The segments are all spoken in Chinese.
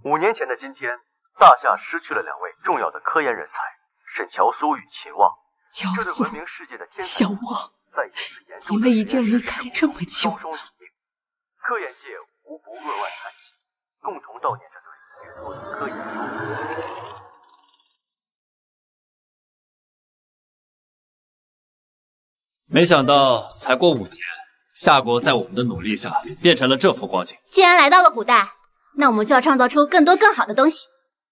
5年前的今天，大夏失去了2位重要的科研人才沈乔苏与秦望。这对闻名世界的天才小望， 在一次严重你们已经离开这么久了。 科研界无不扼腕叹息，共同悼念这对杰出的科研家。 没想到才过5年，夏国在我们的努力下变成了这副光景。 既然来到了古代，那我们就要创造出更多更好的东西。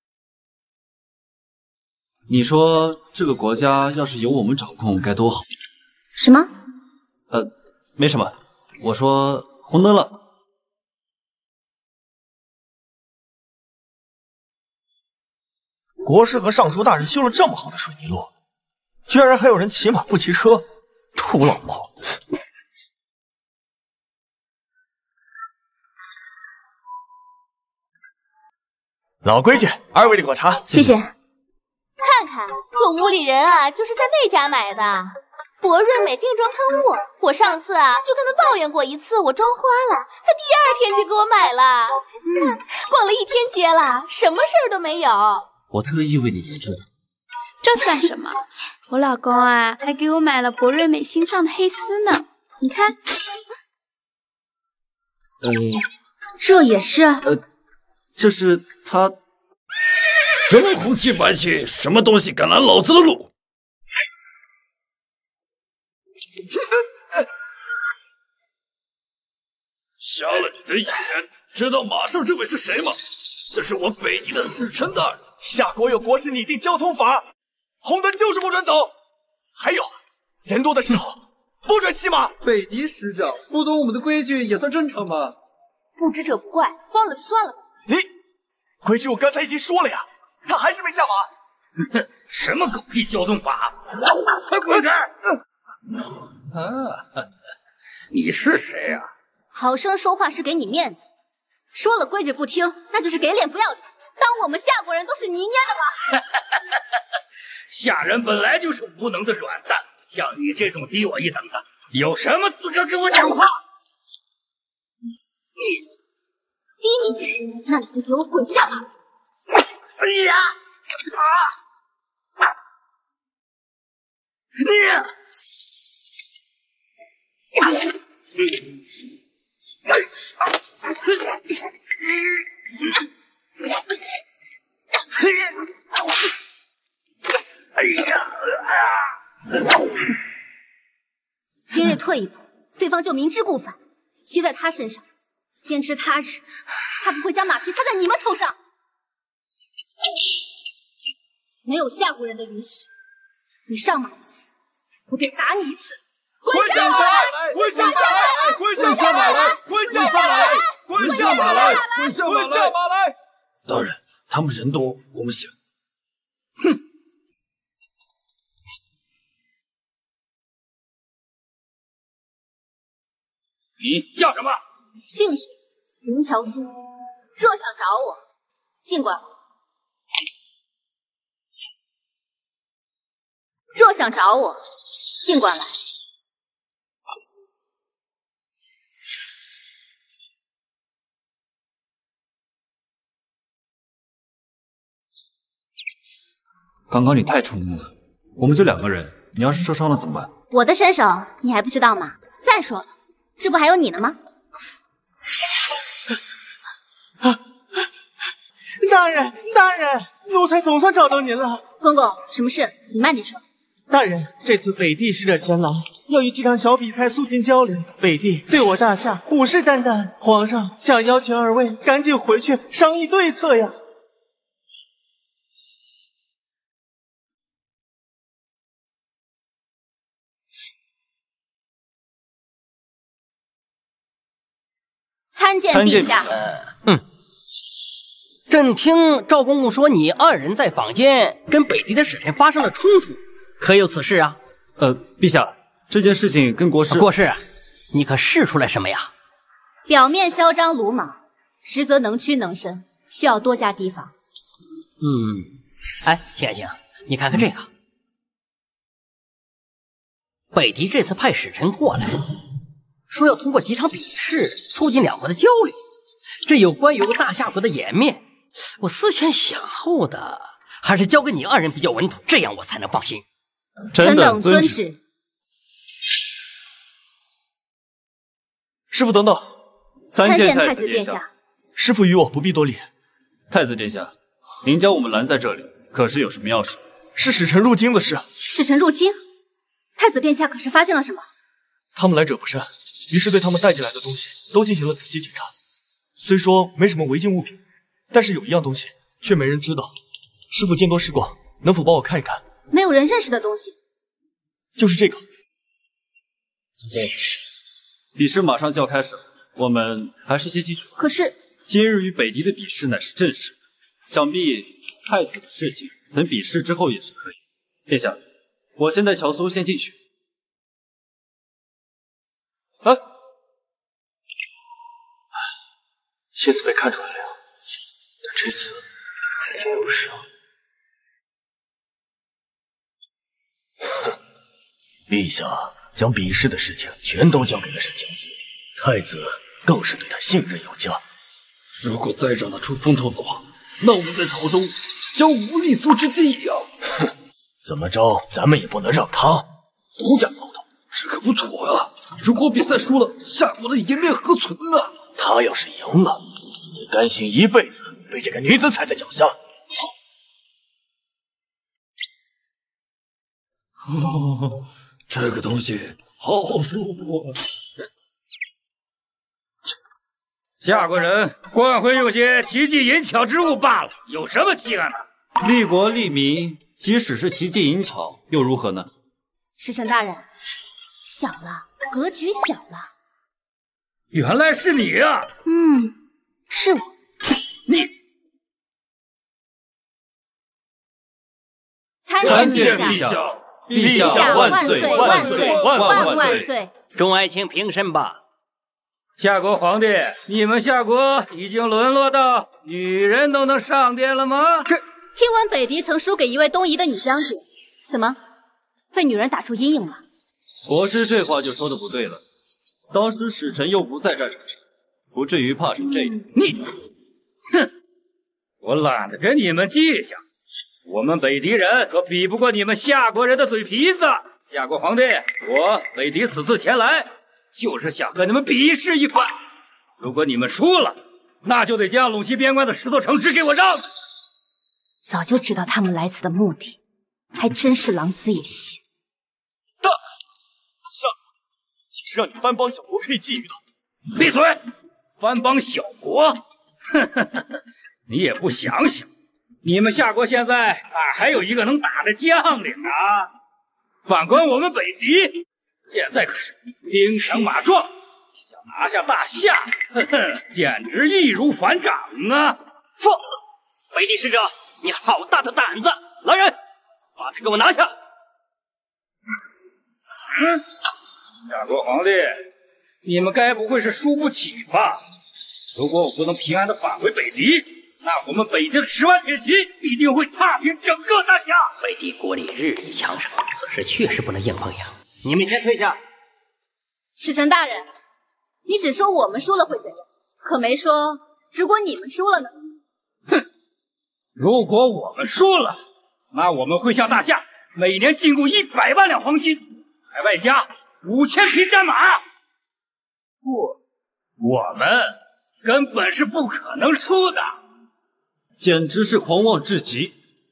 你说这个国家要是由我们掌控该多好？ 什么？ 没什么。我说红灯了。 国师和尚书大人修了这么好的水泥路，居然还有人骑马不骑车，土老帽！老规矩，2位的果茶， 谢谢。 看看，我屋里人啊，就是在那家买的博润美定妆喷雾。我上次啊就跟他抱怨过一次我妆花了，他第2天就给我买了。逛了1天街了，什么事儿都没有。 我特意为你研究的。 这算什么？我老公啊还给我买了博润美新上的黑丝呢，你看。 这也是？ 这是他。 什么红旗白旗，什么东西敢拦老子的路？瞎了你的眼，知道马上这位是谁吗？这是我北狄的使臣大人。 夏国有国师拟定交通法，红灯就是不准走。还有，人多的时候不准骑马。 北狄使者不懂我们的规矩也算正常吧？ 不知者不怪，算了就算了吧。 规矩我刚才已经说了呀，他还是没下马。 什么狗屁交通法！快滚开！你是谁呀？ 好生说话是给你面子，说了规矩不听，那就是给脸不要脸。当我们夏国人都是泥捏的吗？ 夏人本来就是无能的软蛋，像你这种低我一等的，有什么资格跟我讲话？ 低你，那你就给我滚下马！ 哎呀！ 今日退一步，对方就明知故犯，骑在他身上，天知他日，他不会将马蹄踏在你们头上。没有夏国人的允许，你上马一次，我便打你1次。 滚下马来！滚下马来！滚下马来！滚下马来！滚下马来！滚下马来！ 大人，他们人多，我们行。 哼！ 你叫什么？ 姓沈，名乔苏。若想找我，尽管。若想找我，尽管来。 刚刚你太冲动了，我们就2个人，你要是受伤了怎么办？ 我的身手你还不知道吗？再说了，这不还有你呢吗？ 大人，大人，奴才总算找到您了。 公公，什么事？你慢点说。 大人，这次北地使者前来，要以这场小比赛促进交流。北地对我大夏虎视眈眈，皇上想邀请2位赶紧回去商议对策呀。 参见陛下。 朕听赵公公说，你2人在坊间跟北狄的使臣发生了冲突，可有此事啊？ 陛下，这件事情跟国师…… 国师，你可试出来什么呀？ 表面嚣张鲁莽，实则能屈能伸，需要多加提防。 哎，亲爱卿，你看看这个，北狄这次派使臣过来，说要通过几场比试促进2国的交流，这有关于大夏国的颜面。 我思前想后的，还是交给你二人比较稳妥，这样我才能放心。 臣等遵旨。 师傅等等， 参见太子殿下。 师傅与我不必多礼。 太子殿下，您将我们拦在这里，可是有什么要事？ 是使臣入京的事。 使臣入京？太子殿下可是发现了什么？ 他们来者不善，于是对他们带进来的东西都进行了仔细检查。虽说没什么违禁物品，但是有一样东西却没人知道。师傅见多识广，能否帮我看一看？ 没有人认识的东西。 就是这个。 比试马上就要开始了，我们还是先进去吧。 可是今日与北狄的比试乃是正式的，想必太子的事情等比试之后也是可以。殿下，我先带乔苏先进去。 哎，先是被看出来了，但这次还真有事啊！ 哼，陛下将比试的事情全都交给了沈乔苏，太子更是对他信任有加。 如果再让他出风头的话，那我们在朝中将无立足之地呀！ 哼，怎么着，咱们也不能让他独占鳌头， 这可不妥呀！如果比赛输了，夏国的颜面何存呢？ 他要是赢了，你甘心一辈子被这个女子踩在脚下？ 哦，这个东西好舒服啊！夏国人惯会有些奇技淫巧之物罢了，有什么奇案呢？ 利国利民，即使是奇技淫巧，又如何呢？ 使臣大人，小了，格局小了。 原来是你啊！ 是我。 你参见陛下， 陛下万岁万岁万岁！ 众爱卿平身吧。 夏国皇帝，你们夏国已经沦落到女人都能上殿了吗？ 听闻北狄曾输给一位东夷的女将军，怎么被女人打出阴影了？ 国师这话就说的不对了。当时使臣又不在战场上，不至于怕成这样。 你，哼！我懒得跟你们计较。我们北狄人可比不过你们夏国人的嘴皮子。夏国皇帝，我北狄此次前来，就是想和你们比试一番。如果你们输了，那就得将陇西边关的10座城池给我让。 早就知道他们来此的目的，还真是狼子野心。 大夏也是让你番邦小国可以觊觎的。 闭嘴！番邦小国，你也不想想，你们夏国现在哪还有一个能打的将领啊？反观我们北狄，现在可是兵强马壮，想拿下大夏，简直易如反掌啊！ 放肆！北狄使者，你好大的胆子！来人，把他给我拿下！ 夏国皇帝，你们该不会是输不起吧？如果我不能平安的返回北狄，那我们北狄的10万铁骑必定会踏平整个大夏。 北狄国力日益强盛，此事确实不能硬碰硬。你们先退下。 使臣大人，你只说我们输了会怎样，可没说如果你们输了呢？ 哼！如果我们输了，那我们会向大夏每年进贡100万两黄金，还外加5000匹战马。我们根本是不可能输的， 简直是狂妄至极。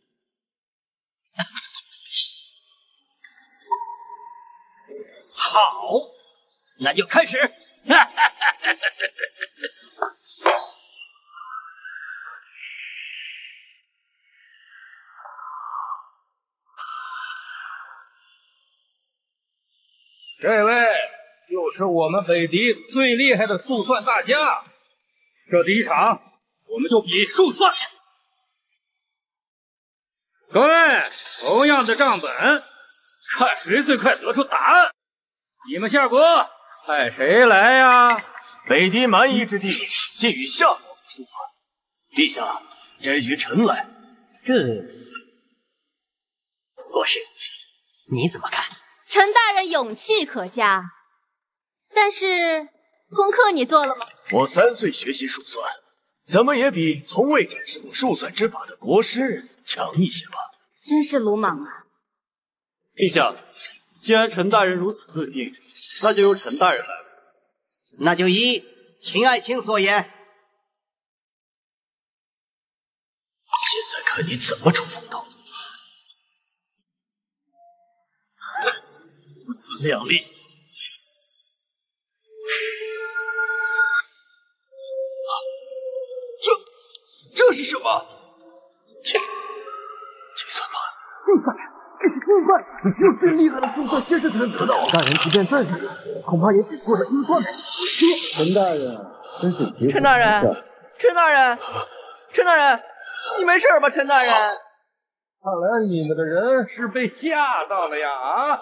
好，那就开始。 这位就是我们北狄最厉害的数算大家。这第一场我们就比数算。各位，同样的账本，看谁最快得出答案。你们夏国派谁来呀？ 北狄蛮夷之地，尽与夏国数算。陛下，这局臣来。 国师，你怎么看？ 陈大人勇气可嘉，但是功课你做了吗？ 我3岁学习数算， 怎么也比从未展示过术算之法的国师强一些吧？ 真是鲁莽啊！ 陛下，既然陈大人如此自信，那就由陈大人来吧。 那就依秦爱卿所言。 现在看你怎么出风头！如此靓丽。 这是什么？ 金算盘。 金算盘，这是金算，只有最厉害的术算先生才能得到。大人即便再厉害，恐怕也比不过这金算盘。陈大人，真是别。 陈大人，陈大人，陈大人，你没事吧？陈大人。 看来你们的人是被吓到了呀！啊！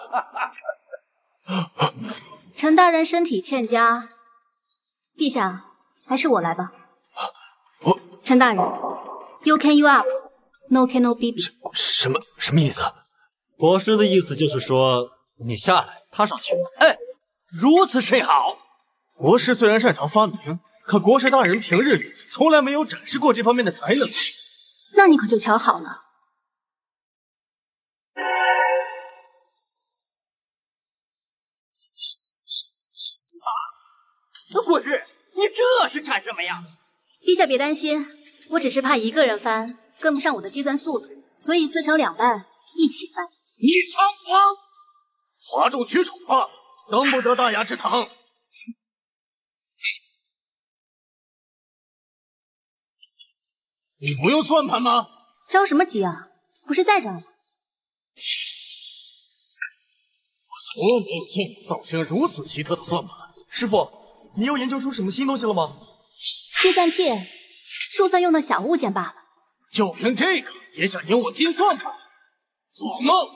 陈大人身体欠佳，陛下，还是我来吧。陈大人 ，You can you up, no can no baby。 什么意思？ 国师的意思就是说，你下来，他上去。 哎，如此甚好。 国师虽然擅长发明，可国师大人平日里从来没有展示过这方面的才能。 那你可就瞧好了。 国师，你这是干什么呀？ 陛下别担心，我只是怕一个人翻跟不上我的计算速度，所以撕成2半一起翻。 你猖狂！哗众取宠吧，当不得大雅之堂。你不用算盘吗？ 着什么急啊？不是在这儿吗？ 我从来没有见过造型如此奇特的算盘。 师傅，你又研究出什么新东西了吗？ 计算器，术算用的小物件罢了。 就凭这个也想赢我金算盘？做梦！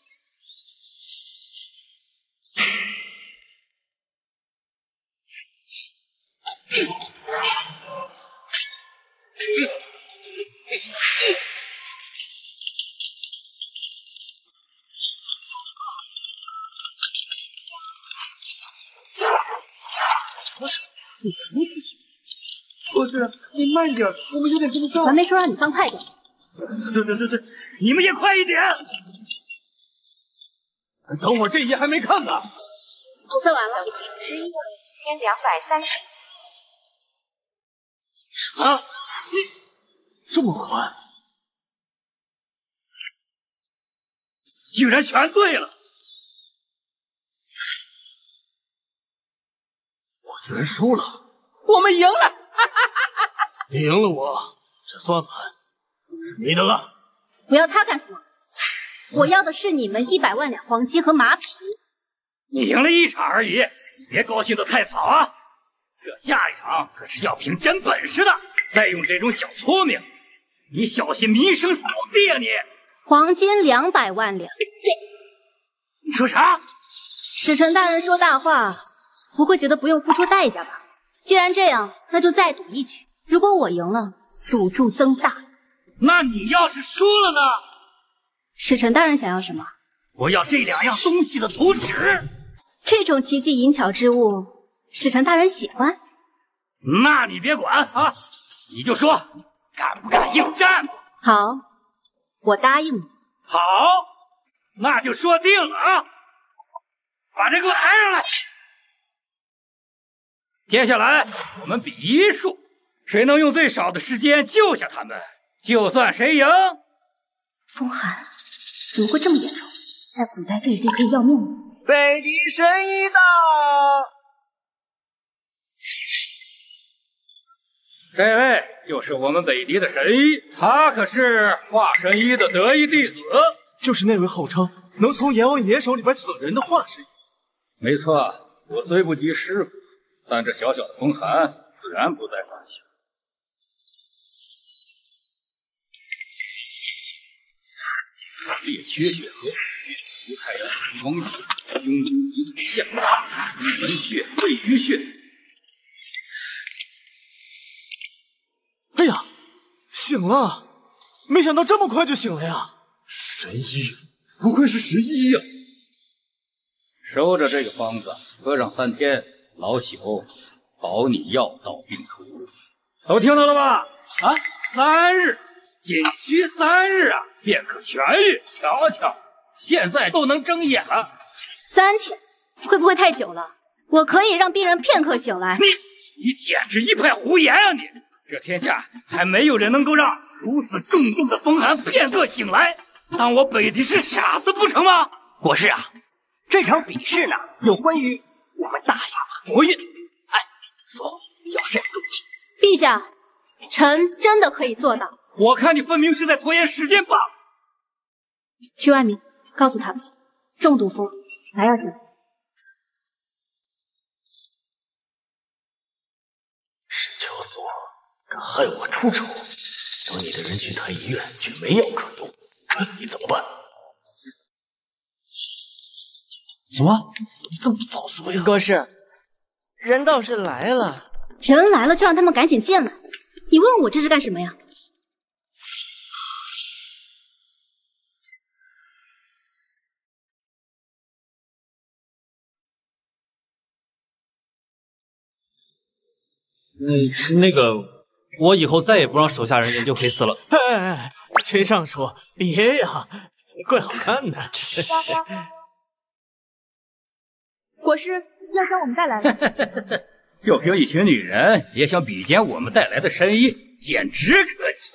什么时候速度如此迅？ 国师，你慢点，我们有点跟不上。 还没说让你翻快点。 对，你们也快一点！ 等会儿这一页还没看呢。 我算完了 111230。 什么？这么快？ 居然全对了！ 我居然输了！ 我们赢了！ 你赢了我，这算盘是你的了。 我要它干什么？我要的是你们100万两黄金和马匹。 你赢了1场而已，别高兴得太早啊！这下一场可是要凭真本事的。再用这种小聪明，你小心名声扫地啊你！ 黄金200万两。 你说啥？ 使臣大人说大话，不会觉得不用付出代价吧？既然这样，那就再赌一局。 如果我赢了，赌注增大。 那你要是输了呢？ 使臣大人想要什么？ 我要这2样东西的图纸。 这种奇技淫巧之物，使臣大人喜欢？ 那你别管啊，你就说敢不敢应战？ 好，我答应你。 好，那就说定了啊！把这给我抬上来。接下来我们比医术。 谁能用最少的时间救下他们，就算谁赢。 风寒怎么会这么严重？在古代这已经可以要命了。 北狄神医到。 这位就是我们北狄的神医，他可是华神医的得意弟子， 就是那位号称能从阎王爷手里边抢人的华神医。 没错，我虽不及师傅，但这小小的风寒自然不在话下。 列缺血河，胡太阳光影，胸中极腿向大，门穴位于穴。 哎呀，醒了！没想到这么快就醒了呀！ 神医，不愧是神医呀！ 收着这个方子，喝上3天，老朽保你药到病除。 都听到了吧？啊，3日，仅需3日啊，便可痊愈。瞧瞧，现在都能睁眼了。 3天会不会太久了？我可以让病人片刻醒来。 你简直一派胡言啊！你这天下还没有人能够让如此重重的风寒片刻醒来，当我北狄是傻子不成吗？ 国师啊，这场比试呢，有关于我们大夏的国运。哎，说话要慎重。 陛下，臣真的可以做到。 我看你分明是在拖延时间罢了。 去外面告诉他们，中毒风还要紧。 沈乔索敢害我出丑，找你的人去太医院，却没药可用，你怎么办？ 什么？你怎么不早说呀？ 国师，人倒是来了。 人来了就让他们赶紧进来。你问我这是干什么呀？ 那个，我以后再也不让手下人研究黑丝了。 哎，秦尚书，别呀，怪好看的。 国师，药箱我们带来了。 就凭一群女人也想比肩我们带来的神医，简直可笑！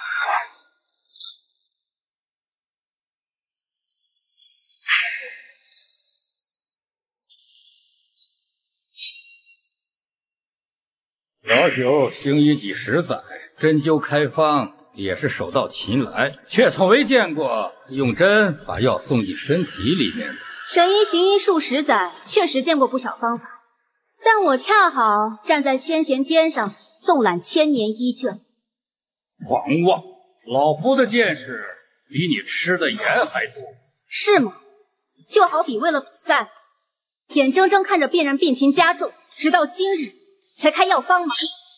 老朽行医几10载，针灸开方也是手到擒来，却从未见过用针把药送进身体里面的。 神医行医数10载，确实见过不少方法。但我恰好站在先贤肩上，纵览1000年医卷。 狂妄！老夫的见识比你吃的盐还多。 是吗？就好比为了比赛，眼睁睁看着病人病情加重，直到今日才开药方吗？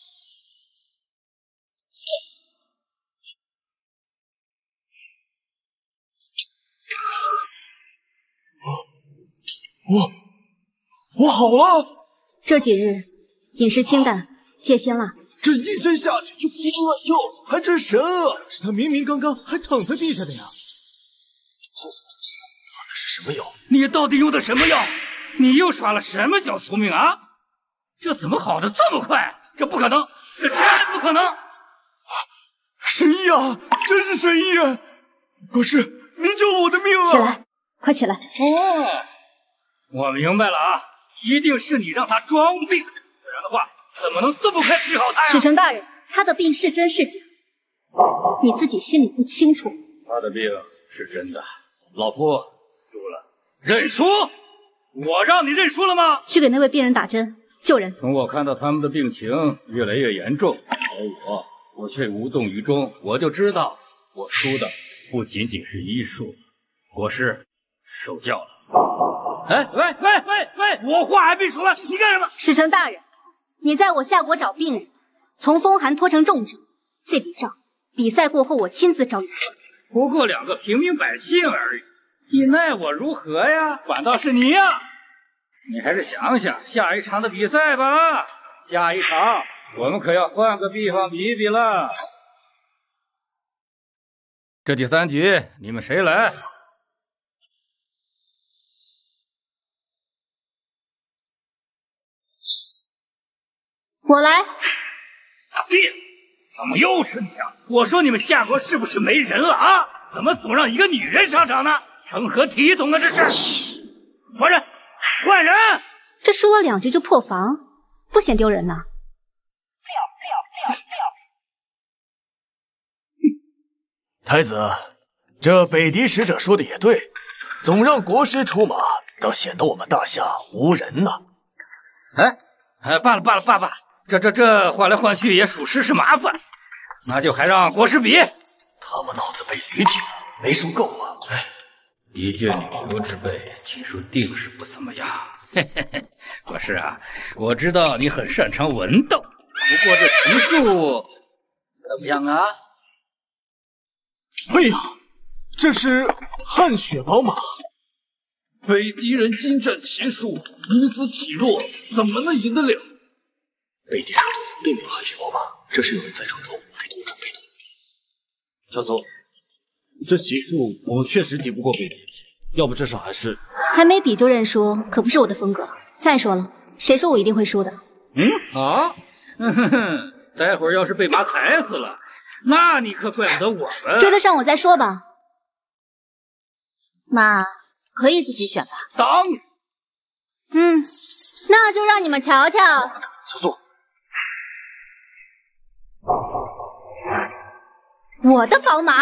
我好了。 这几日饮食清淡，戒辛辣。 这一针下去就活蹦乱跳，还真神啊！ 是他明明刚刚还躺在地下的呀。 他那是什么药？ 你到底用的什么药？你又耍了什么小聪明啊？这怎么好的这么快？这不可能，这绝对不可能！ 神医啊，真是神医啊！国师，您救了我的命啊！ 起来，快起来！ 哦，我明白了啊，一定是你让他装病，不然的话怎么能这么快治好他呀？ 使臣大人，他的病是真是假，你自己心里不清楚。 他的病是真的，老夫输了，认输。我让你认输了吗？ 去给那位病人打针，救人。 从我看到他们的病情越来越严重，而我却无动于衷，我就知道我输的不仅仅是医术。国师，受教了。哎，喂，我话还没说完，你干什么？ 使臣大人，你在我夏国找病人，从风寒拖成重症，这笔账比赛过后我亲自找你算。 不过2个平民百姓而已，你奈我如何呀？反倒是你呀！你还是想想下一场的比赛吧。下一场我们可要换个地方比比了。这第3局你们谁来？ 我来。 病？怎么又是你啊？我说你们夏国是不是没人了啊？怎么总让一个女人上场呢？成何体统啊！这是！换人！换人！ 这输了2局就破防，不嫌丢人呐？ 太子，这北狄使者说的也对，总让国师出马，倒显得我们大夏无人呐。 罢了，这换来换去也属实是麻烦，那就还让国师比。 他们脑子被驴踢了，没输够啊！ 一介女流之辈，技术定是不怎么样。国师啊，我知道你很擅长文斗，不过这骑术怎么样啊？ 哎呀，这是汗血宝马。 北狄人精湛骑术，女子体弱，怎么能赢得了？ 北狄使者并没有汗血宝马， 这是有人在城中给他们准备的。 小苏，这骑术我们确实敌不过北敌，要不这场还是…… 还没比就认输，可不是我的风格。再说了，谁说我一定会输的？ 待会儿要是被马踩死了，那你可怪不得我们。 追得上我再说吧。马可以自己选吧？ 当。 那就让你们瞧瞧。 小苏， 我的宝马。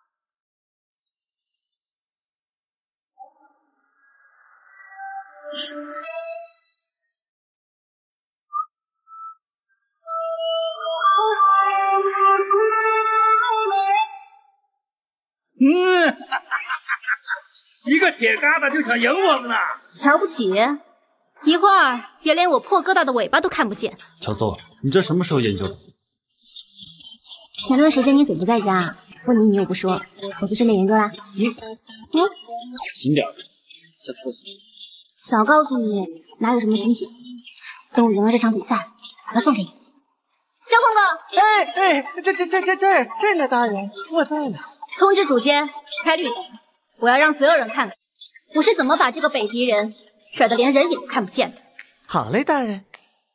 一个铁疙瘩就想赢我们呢？ 瞧不起？一会儿别连我破疙瘩的尾巴都看不见。 小苏，你这什么时候研究的？ 前段时间你嘴不在家，问你又不说，我就顺便研究啦。 小心点，下次不行。 早告诉你，哪有什么惊喜？等我赢了这场比赛，把它送给你。赵公公， 这呢，大人，我在呢。 通知主监开绿灯，我要让所有人看看我是怎么把这个北狄人甩得连人影都看不见的。 好嘞，大人。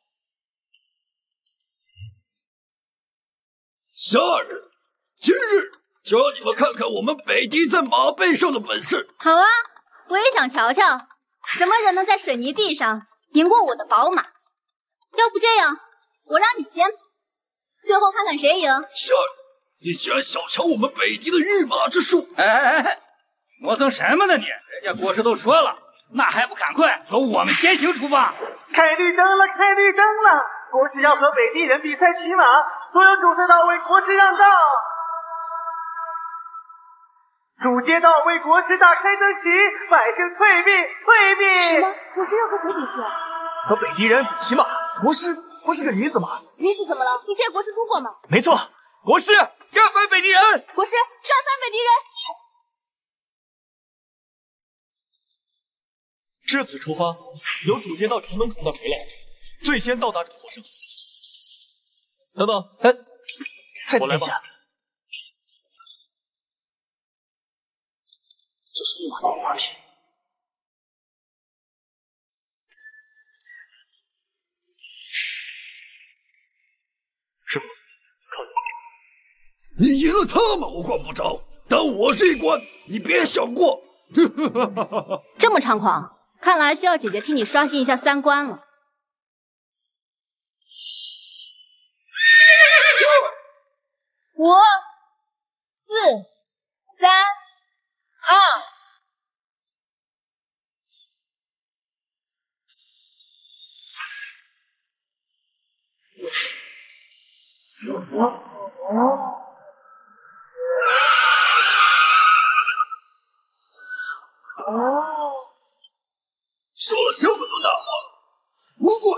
夏人，今日就让你们看看我们北狄在马背上的本事。 好啊，我也想瞧瞧，什么人能在水泥地上赢过我的宝马？要不这样，我让你先跑，最后看看谁赢。 夏人，你竟然小瞧我们北狄的御马之术！ 磨蹭什么呢你？人家国师都说了，那还不赶快和我们先行出发？ 开绿灯了，开绿灯了！国师要和北狄人比赛骑马，所有主车道为国师让道。主街道为国师大开灯旗，百姓退避，退避！ 什么？国师要和谁比试？ 和北狄人比骑马。国师个驴子马。 驴子怎么了？你见国师输过吗？ 没错，国师干翻北狄人！ 国师干翻北狄人！ 至此出发，由主街道城门口再回来，最先到达火圣。等等，太子殿下， 这是御马的马匹。 师傅，靠你赢了他们我管不着，但我这一关你别想过。 这么猖狂，看来需要姐姐替你刷新一下三观了。5、4、3、2。 说了这么多大话，不过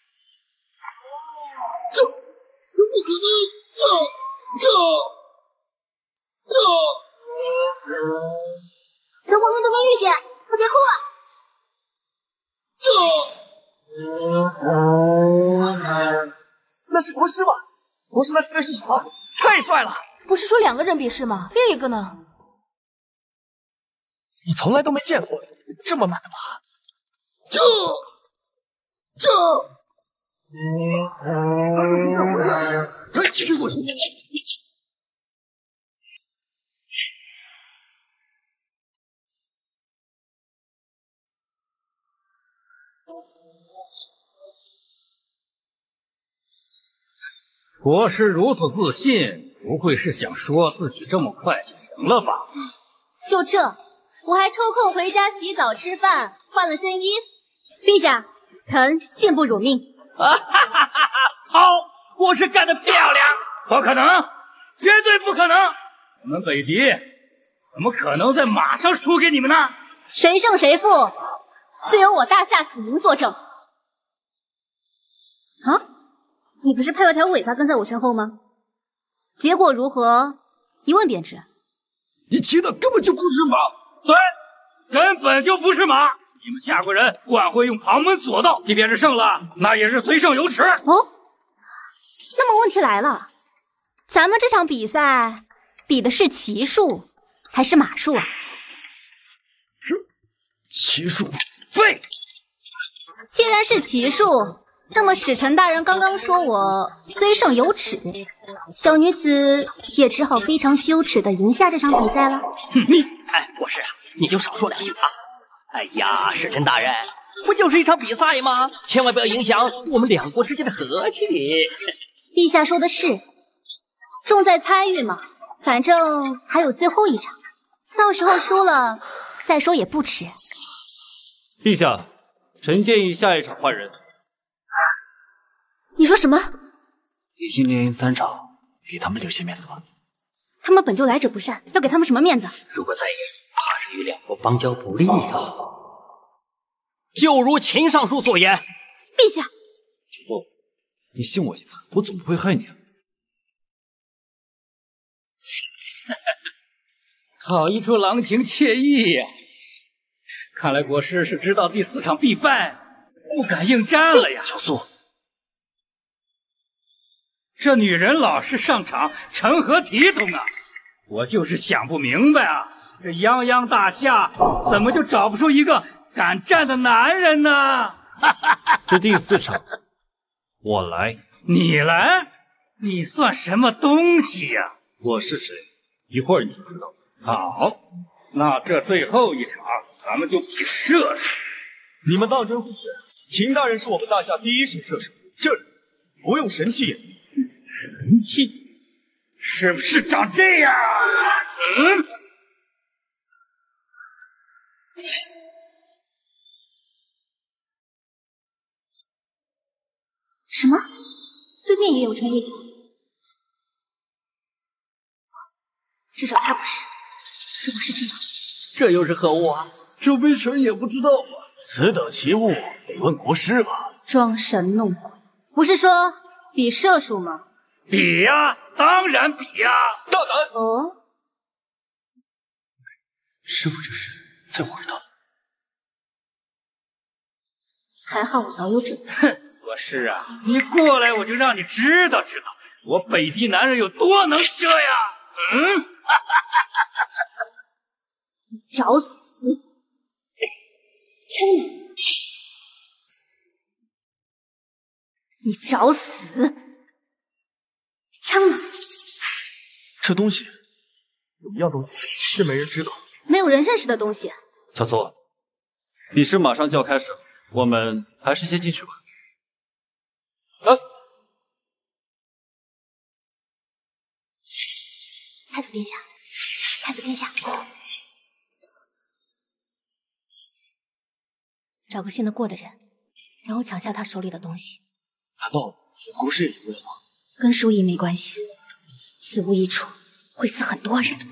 这不可能， 德国东御姐，快别哭了！那是国师吗？国师那姿势是什么？太帅了！ 不是说2个人比试吗？另一个呢？ 你从来都没见过这么慢的马。 他这是怎么回事？快继续过去！ 国师如此自信，不会是想说自己这么快就赢了吧？ 就这，我还抽空回家洗澡吃饭，换了身衣服。陛下，臣信不辱命。 好，国师干得漂亮！不可能，绝对不可能！我们北狄怎么可能在马上输给你们呢？ 谁胜谁负，自有我大夏死民作证。啊？你不是派了条尾巴跟在我身后吗？结果如何？一问便知。 你骑的根本就不是马。 对，根本就不是马。你们夏国人惯会用旁门左道，即便是胜了，那也是随胜有耻。 哦， 那么问题来了，咱们这场比赛比的是骑术还是马术啊？ 骑术， 废！ 既然是骑术，那么使臣大人刚刚说我虽胜犹耻，小女子也只好非常羞耻的赢下这场比赛了。 博士，你就少说两句吧。哎呀，使臣大人，不就是一场比赛吗？千万不要影响我们两国之间的和气。 陛下说的是，重在参与嘛，反正还有最后一场，到时候输了再说也不迟。 陛下，臣建议下一场换人。 你说什么？ 你今年赢3场，给他们留些面子吧。 他们本就来者不善，要给他们什么面子？ 如果再赢，怕是与两国邦交不利啊。就如秦尚书所言， 陛下， 主父，你信我一次，我总不会害你啊。 好一出郎情妾意呀！看来国师是知道第4场必败，不敢应战了呀。 小苏， 这女人老是上场，成何体统啊！我就是想不明白啊，这泱泱大夏怎么就找不出一个敢战的男人呢？ 这第4场，我来。 你来？你算什么东西呀？ 我是谁？一会儿你就知道了。 好，那这最后一场，咱们就比射术。 你们当真不是？秦大人是我们大夏第1神射手，这人不用神器也能。 神器？是不是长这样？ 什么？对面也有穿越甲？至少他不是。如果是这样， 这又是何物啊？ 这微臣也不知道啊。此等奇物得问国师吧。 装神弄鬼，不是说比射术吗？ 比呀，当然比呀！ 大胆！ 哦， 师傅这是在玩他。 还好我早有准备。 哼，国师啊，你过来我就让你知道知道我北狄男人有多能射呀！ 你找死！枪呢？你找死！枪呢？ 这东西有一样东西是没人知道， 没有人认识的东西。 小苏，比试马上就要开始了，我们还是先进去吧。 太子殿下，太子殿下，找个信得过的人，然后抢下他手里的东西。 难道国师也赢了吗？ 跟输赢没关系，此物一出，会死很多人。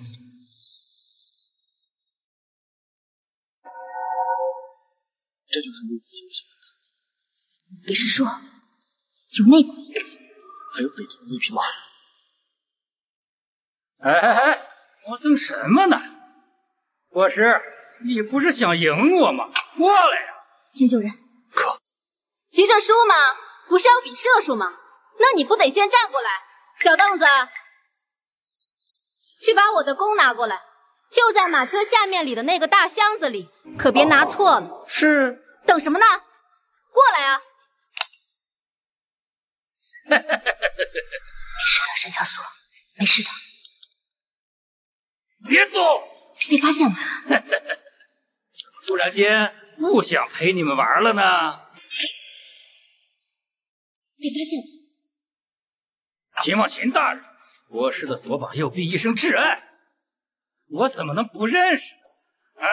这就是陆府想的。 你是说有内鬼？ 还有北狄的那匹马？ 哎，磨蹭什么呢？国师，你不是想赢我吗？过来呀！ 先救人。 可急着输吗？不是要比射术吗？那你不得先站过来？小凳子，去把我的弓拿过来，就在马车下面里的那个大箱子里，可别拿错了。 是。 等什么呢？过来啊！没事的，沈教唆，没事的。 别动！ 被发现了。 怎么突然间不想陪你们玩了呢？ 被发现了。 秦望秦大人，国师的左膀右臂，一生挚爱，我怎么能不认识啊？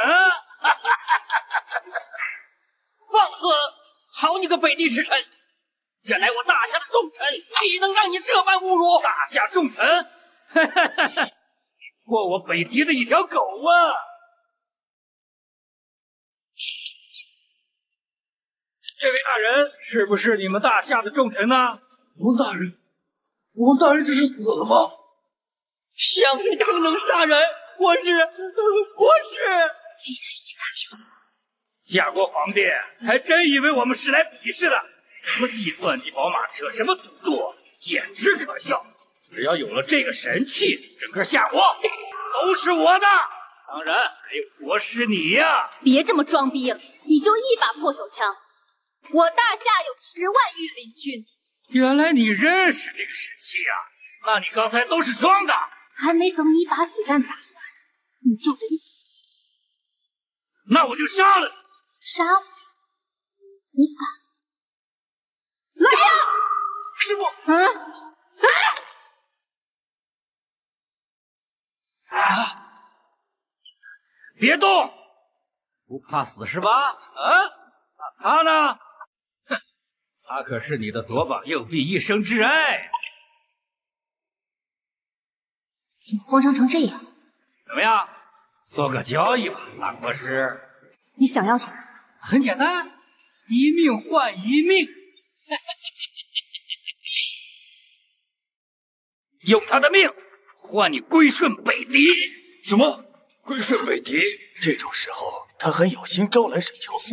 放肆！好你个北狄使臣，这乃我大夏的重臣，岂能让你这般侮辱？ 大夏重臣，过我北狄的一条狗啊！这位大人是不是你们大夏的重臣呢？ 王大人，王大人这是死了吗？ 像是更能杀人，国师， 这下事情大条了。 夏国皇帝还真以为我们是来比试的？什么计算机宝马车，什么赌注， 简直可笑！只要有了这个神器，整个夏国都是我的。当然还有国师你呀！ 别这么装逼了，你就一把破手枪，我大夏有10万御林军。 原来你认识这个神器啊？那你刚才都是装的。 还没等你把子弹打完，你就得死。 那我就杀了你！ 杀我？你敢？来呀！ 师傅！别动！不怕死是吧？那他呢？哼，他可是你的左膀右臂，一生挚爱。 怎么慌张成这样？ 怎么样，做个交易吧，大国师。 你想要什么？ 很简单，一命换一命。用他的命换你归顺北狄。 什么？归顺北狄？这种时候，他还有心招揽沈乔苏？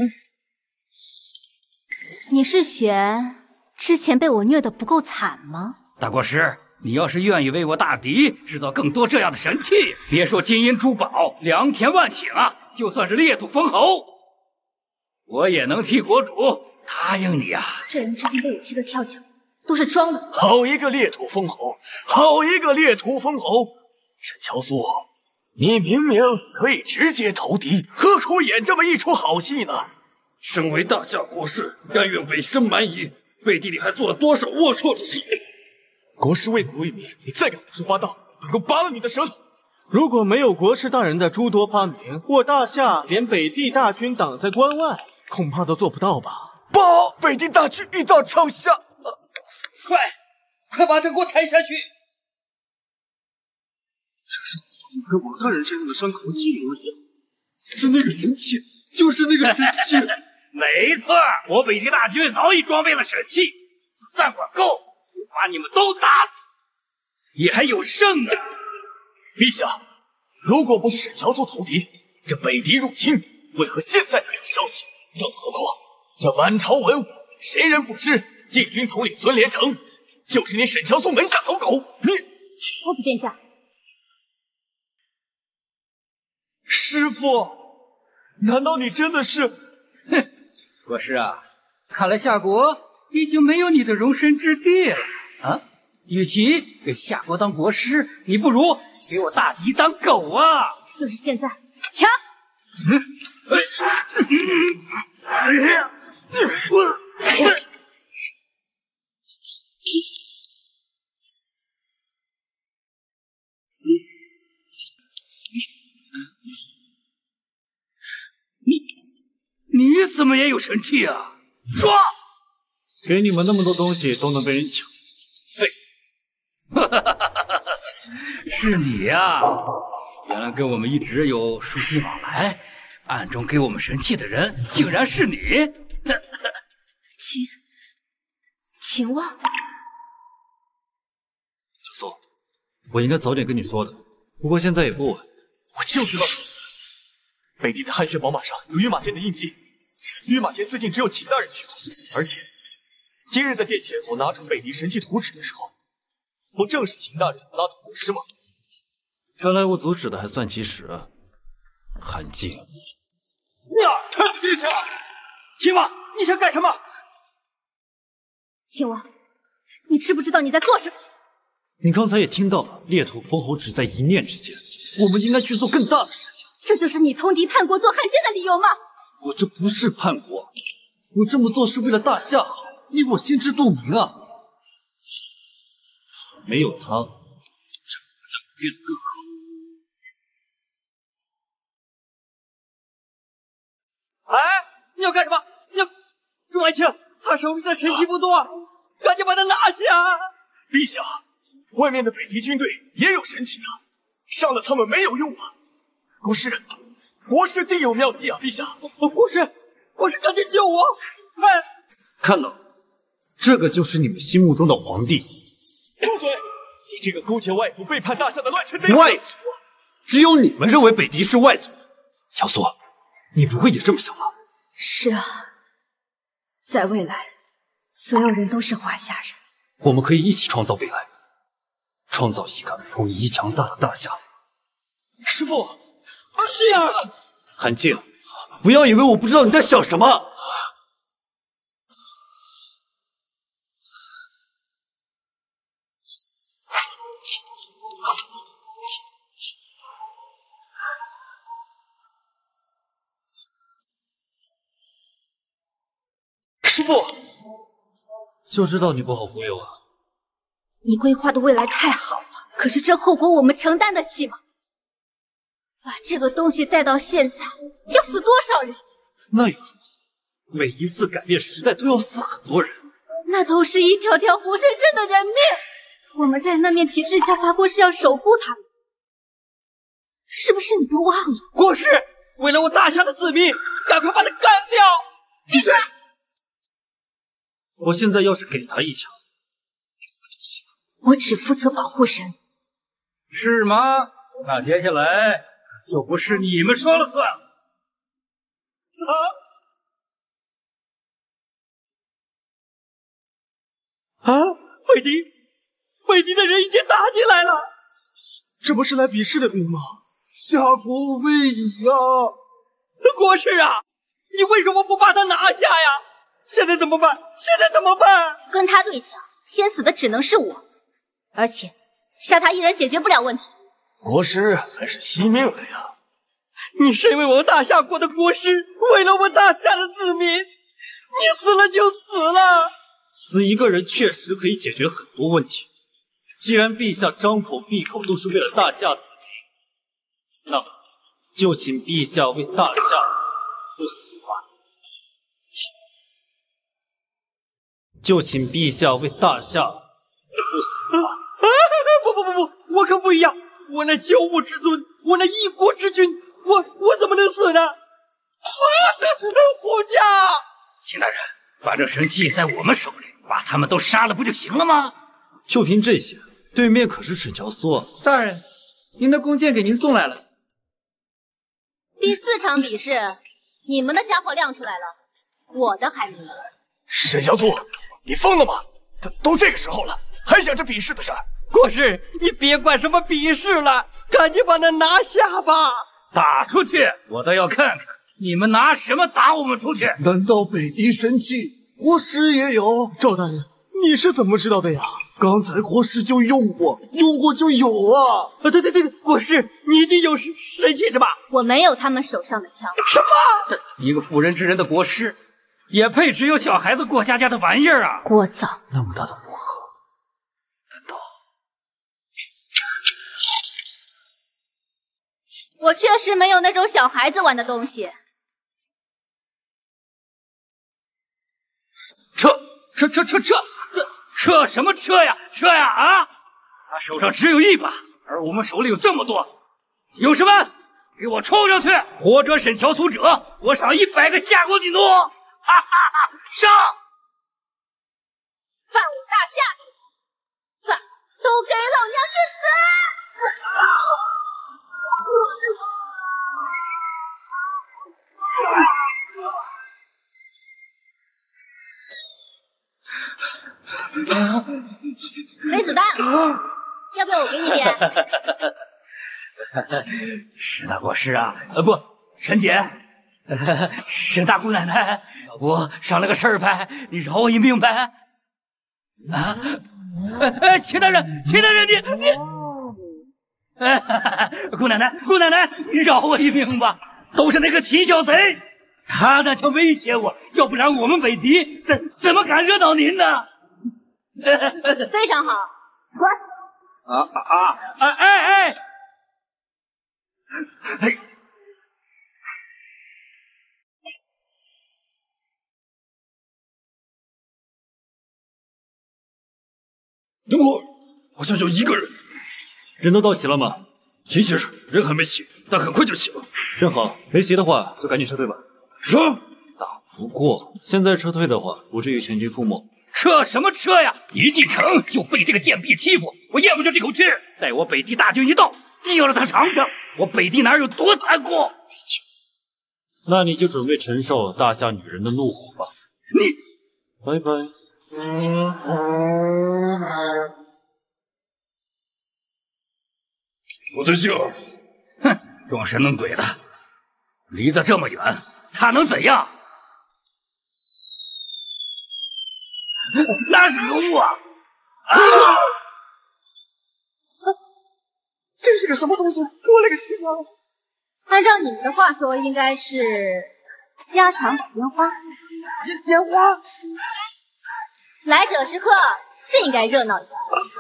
你是嫌之前被我虐得不够惨吗？ 大国师，你要是愿意为我大狄制造更多这样的神器，别说金银珠宝、良田万顷啊，就算是裂土封侯，我也能替国主答应你啊！ 这人之前被我气得跳脚，都是装的。 好一个裂土封侯，好一个裂土封侯！沈乔苏，你明明可以直接投敌，何苦演这么一出好戏呢？ 身为大夏国师，甘愿委身蛮夷，背地里还做了多少龌龊之事？ 国师为国为民，你再敢胡说八道，本宫拔了你的舌头！如果没有国师大人的诸多发明，我大夏连北地大军挡在关外，恐怕都做不到吧？ 报，北地大军一到城下！ 快把他给我抬下去！ 这伤怎么跟王大人身上的伤口一模一样？是那个神器，就是那个神器！ 没错，我北狄大军早已装备了神器，子弹管够，就把你们都打死，也还有剩啊！ 陛下，如果不是沈乔苏投敌，这北狄入侵为何现在才有消息？更何况这满朝文武，谁人不知禁军统领孙连城就是你沈乔苏门下走狗？你太子殿下， 师傅，难道你真的是？ 哼，国师啊，看来夏国已经没有你的容身之地了啊！与其给夏国当国师，你不如给我大狄当狗啊！ 就是现在，抢！ 你怎么也有神器啊？抓！ 给你们那么多东西都能被人抢， 是你呀！原来跟我们一直有书信往来，暗中给我们神器的人竟然是你！ 秦望， 小苏，我应该早点跟你说的，不过现在也不晚。 我就知道，北地的汗血宝马上有御马天的印记，御马天最近只有秦大人去过，而且今日在殿前我拿出北地神器图纸的时候，不正是秦大人拉走国师吗？ 看来我阻止的还算及时啊，韩静。 太子殿下， 秦王，你想干什么？ 秦王，你知不知道你在做什么？ 你刚才也听到了，裂土封侯只在一念之间，我们应该去做更大的事情。 这就是你通敌叛国做汉奸的理由吗？ 我这不是叛国，我这么做是为了大夏好，你我心知肚明啊。没有他，这个国家会变得更好。 哎，你要干什么？你要众爱卿，他手里的神器不多，赶紧把他拿下！ 陛下，外面的北狄军队也有神器啊，杀了他们没有用啊！国师定有妙计啊！陛下， 国师，赶紧救我！哎， 看到了，这个就是你们心目中的皇帝。 住嘴！你这个勾结外族、背叛大夏的乱臣贼子！ 外族？只有你们认为北狄是外族。乔苏，你不会也这么想吧？ 是啊，在未来，所有人都是华夏人， 我们可以一起创造未来，创造一个统一强大的大夏。 师父，静儿， 韩静，不要以为我不知道你在想什么。 师父， 就知道你不好忽悠啊！ 你规划的未来太好了，可是这后果我们承担得起吗？把这个东西带到现在，要死多少人？ 那又如何？每一次改变时代都要死很多人， 那都是一条条活生生的人命。我们在那面旗帜下发过誓要守护他们，是不是你都忘了？ 国师，为了我大夏的子民，赶快把他干掉！ 闭嘴！ 我现在要是给他一枪， 我只负责保护神。 是吗？那接下来就不是你们说了算了。 北狄的人已经打进来了。 这不是来比试的兵吗？夏国危矣啊！ 国师啊，你为什么不把他拿下呀？现在怎么办？ 跟他对枪，先死的只能是我，而且杀他一人解决不了问题。 国师还是惜命了呀！ 你身为我大夏国的国师，为了我大夏的子民，你死了就死了。 死一个人确实可以解决很多问题。既然陛下张口闭口都是为了大夏子民，那么就请陛下为大夏赴死吧。就请陛下为大夏赴死吧！ 不，我可不一样，我那九五之尊，我那一国之君，我怎么能死呢？护驾！ 秦大人，反正神器在我们手里，把他们都杀了不就行了吗？ 就凭这些，对面可是沈乔苏。 大人，您的弓箭给您送来了。 第4场比试，你们的家伙亮出来了，我的还没有。 沈乔苏，你疯了吗？都这个时候了，还想着比试的事儿？ 国师，你别管什么比试了，赶紧把他拿下吧！ 打出去，我倒要看看你们拿什么打我们出去。 难道北狄神器国师也有？赵大人，你是怎么知道的呀？刚才国师就用过就有啊！ 对，国师，你一定有神器是吧？ 我没有他们手上的枪。 什么？ 一个妇人之仁的国师，也配只有小孩子过家家的玩意儿啊！ 聒噪！ 那么大的魔盒， 我确实没有那种小孩子玩的东西。 撤什么撤呀？撤呀！啊！他手上只有一把，而我们手里有这么多，有什么？给我冲上去！活者沈乔苏者，我赏100个夏国女奴！哈哈！上！ 犯我大夏的，算了，都给老娘去死！没子弹，要不要我给你点？ 沈大国师啊，不，沈姐，沈大姑奶奶，要不商量个事儿呗？你饶我一命呗？啊！秦大人，你，姑奶奶，你饶我一命吧！都是那个秦小贼，他那叫威胁我，要不然我们北狄怎么敢惹到您呢？ 非常好，滚！ 等会儿，好像就一个人。 人都到齐了吗？ 秦先生，人还没齐，但很快就齐了。 正好，没齐的话就赶紧撤退吧。 是。 打不过，现在撤退的话，不至于全军覆没。 撤什么撤呀！一进城就被这个贱婢欺负，我咽不下这口气。待我北狄大军一到，就让他尝尝我北狄哪有多残酷。 那你就准备承受大夏女人的怒火吧。 你， 拜拜。 我的杏儿， 哼，装神弄鬼的，离得这么远，他能怎样？那是可恶啊！ 这是个什么东西？我勒个去啊！ 按照你们的话说，应该是加强版烟花。 烟花？ 来者是客，是应该热闹一下。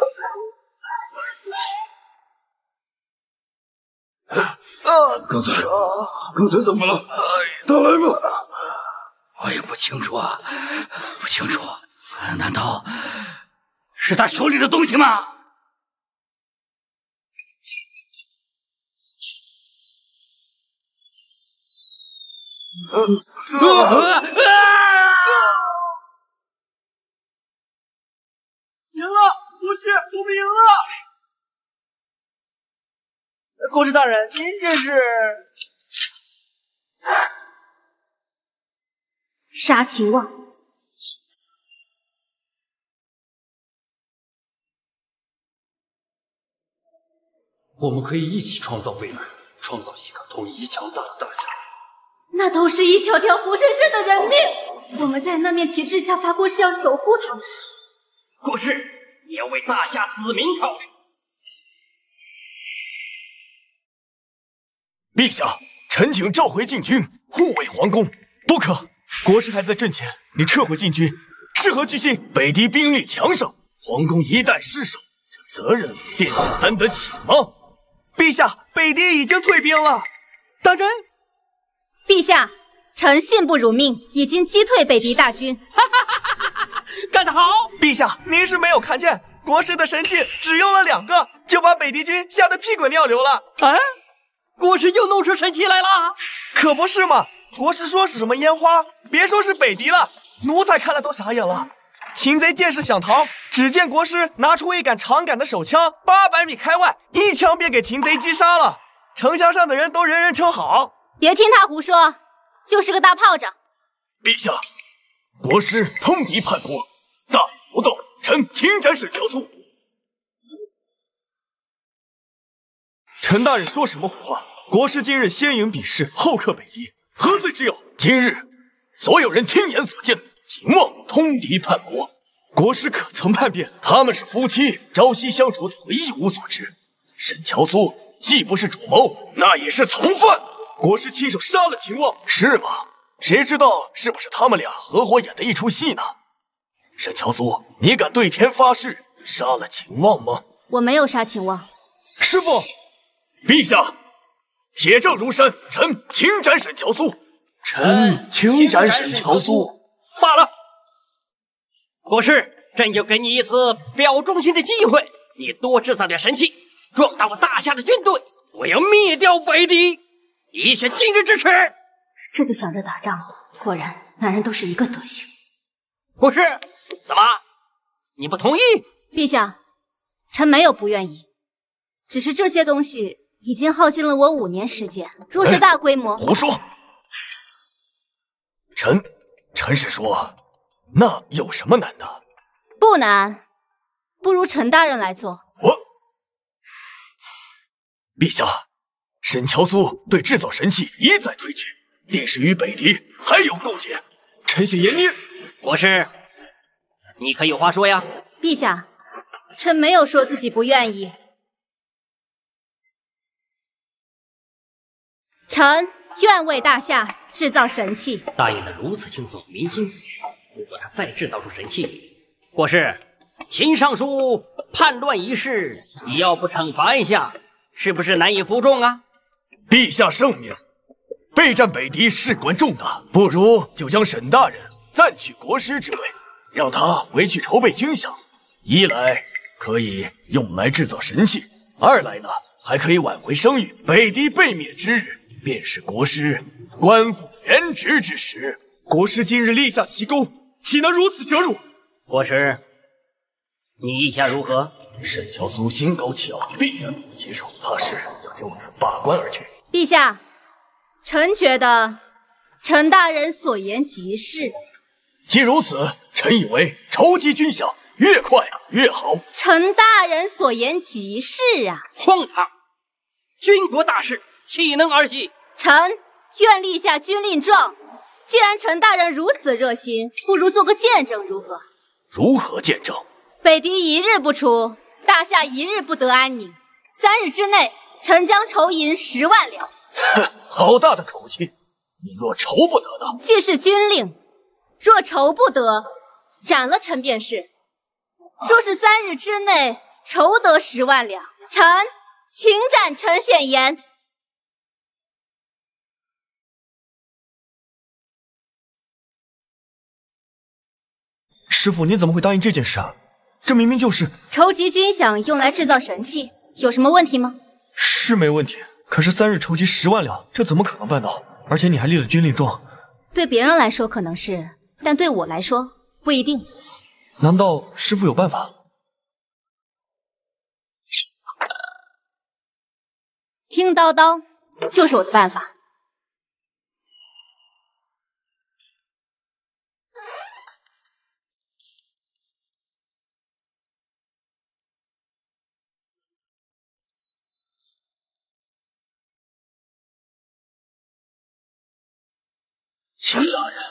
刚才怎么了？他来吗？ 我也不清楚啊，不清楚。难道是他手里的东西吗？ 赢了，不是，我们赢了！ 国师大人，您这是？ 杀秦望。 我们可以一起创造未来，创造一个统一强大的大夏。 那都是一条条活生生的人命，我们在那面旗帜下发过誓要守护他们。 国师也要为大夏子民考虑。 陛下，臣请召回禁军，护卫皇宫。不可，国师还在阵前，你撤回禁军，是何居心？北狄兵力强盛，皇宫一旦失守，这责任殿下担得起吗？陛下，北狄已经退兵了。大人， 陛下，臣信不辱命，已经击退北狄大军。 干得好！ 陛下，您是没有看见，国师的神器只用了2个，就把北狄军吓得屁滚尿流了。 啊！国师又弄出神器来了？ 可不是嘛！国师说是什么烟花，别说是北狄了，奴才看了都傻眼了。擒贼见势想逃，只见国师拿出一杆长杆的手枪，800米开外，一枪便给擒贼击杀了。城墙上的人都人人称好。 别听他胡说，就是个大炮仗。 陛下，国师通敌叛国，大逆不道，臣请斩沈乔苏。陈大人说什么胡话？国师今日先赢比试，后克北狄，何罪之有？今日所有人亲眼所见，秦望通敌叛国，国师可曾叛变？他们是夫妻，朝夕相处，怎会一无所知？沈乔苏既不是主谋，那也是从犯。国师亲手杀了秦望，是吗？谁知道是不是他们俩合伙演的一出戏呢？沈乔苏，你敢对天发誓杀了秦望吗？ 我没有杀秦望。 师父，陛下，铁证如山，臣请斩沈乔苏。臣请斩沈乔苏。 罢了，国师，朕又给你一次表忠心的机会，你多制造点神器，壮大我大夏的军队，我要灭掉北狄，以雪今日之耻。 这就想着打仗，果然男人都是一个德行。 国师，怎么你不同意？ 陛下，臣没有不愿意，只是这些东西已经耗尽了我5年时间，若是大规模…… 胡说！臣是说，那有什么难的？ 不难，不如陈大人来做。 陛下，沈乔苏对制造神器一再推拒，定是与北狄还有勾结。臣下严捏。 国师，你可有话说呀？ 陛下，臣没有说自己不愿意。臣愿为大夏制造神器。 答应的如此轻松，民心自然。如果他再制造出神器，国师，秦尚书叛乱一事，你要不惩罚一下，是不是难以服众啊？ 陛下圣明，备战北狄事关重大，不如就将沈大人暂取国师之位，让他回去筹备军饷。一来可以用来制造神器，二来呢还可以挽回声誉。北狄被灭之日，便是国师官复原职之时。国师今日立下奇功，岂能如此折辱？ 国师，你意下如何？ 沈乔苏心高气傲，必然不会接受，怕是要就此罢官而去。 陛下，臣觉得陈大人所言极是。 既如此， 臣以为筹集军饷越快越好。 陈大人所言极是啊！ 荒唐！军国大事岂能儿戏？ 臣愿立下军令状。既然陈大人如此热心，不如做个见证如何？ 如何见证？ 北狄一日不出，大夏一日不得安宁。3日之内，臣将筹银10万两。 哼，好大的口气！你若筹不得的， 既是军令，若筹不得，斩了臣便是。若是3日之内筹得10万两，臣请斩陈显言。 师傅，您怎么会答应这件事啊？这明明就是筹集军饷用来制造神器，有什么问题吗？ 是没问题，可是3日筹集10万两，这怎么可能办到？而且你还立了军令状。 对别人来说可能是，但对我来说不一定。 难道师傅有办法？ 听叨叨就是我的办法。 秦大人，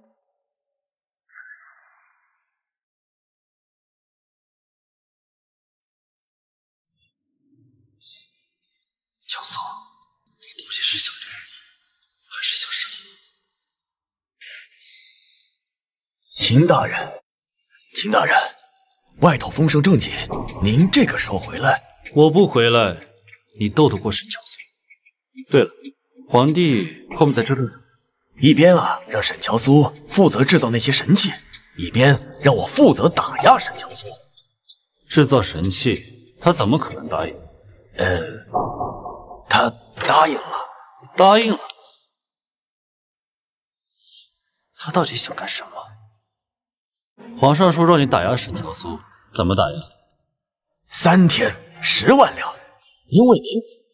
小嫂，你到底是想这样，还是想什么？ 秦大人，秦大人，外头风声正紧，您这个时候回来， 我不回来，你斗得过沈乔苏？对了，皇帝后面在折腾什么？ 一边让沈乔苏负责制造那些神器，一边让我负责打压沈乔苏。 制造神器，他怎么可能答应？ 他答应了。 答应了？他到底想干什么？皇上说让你打压沈乔苏，怎么打压 ？3天10万两，因为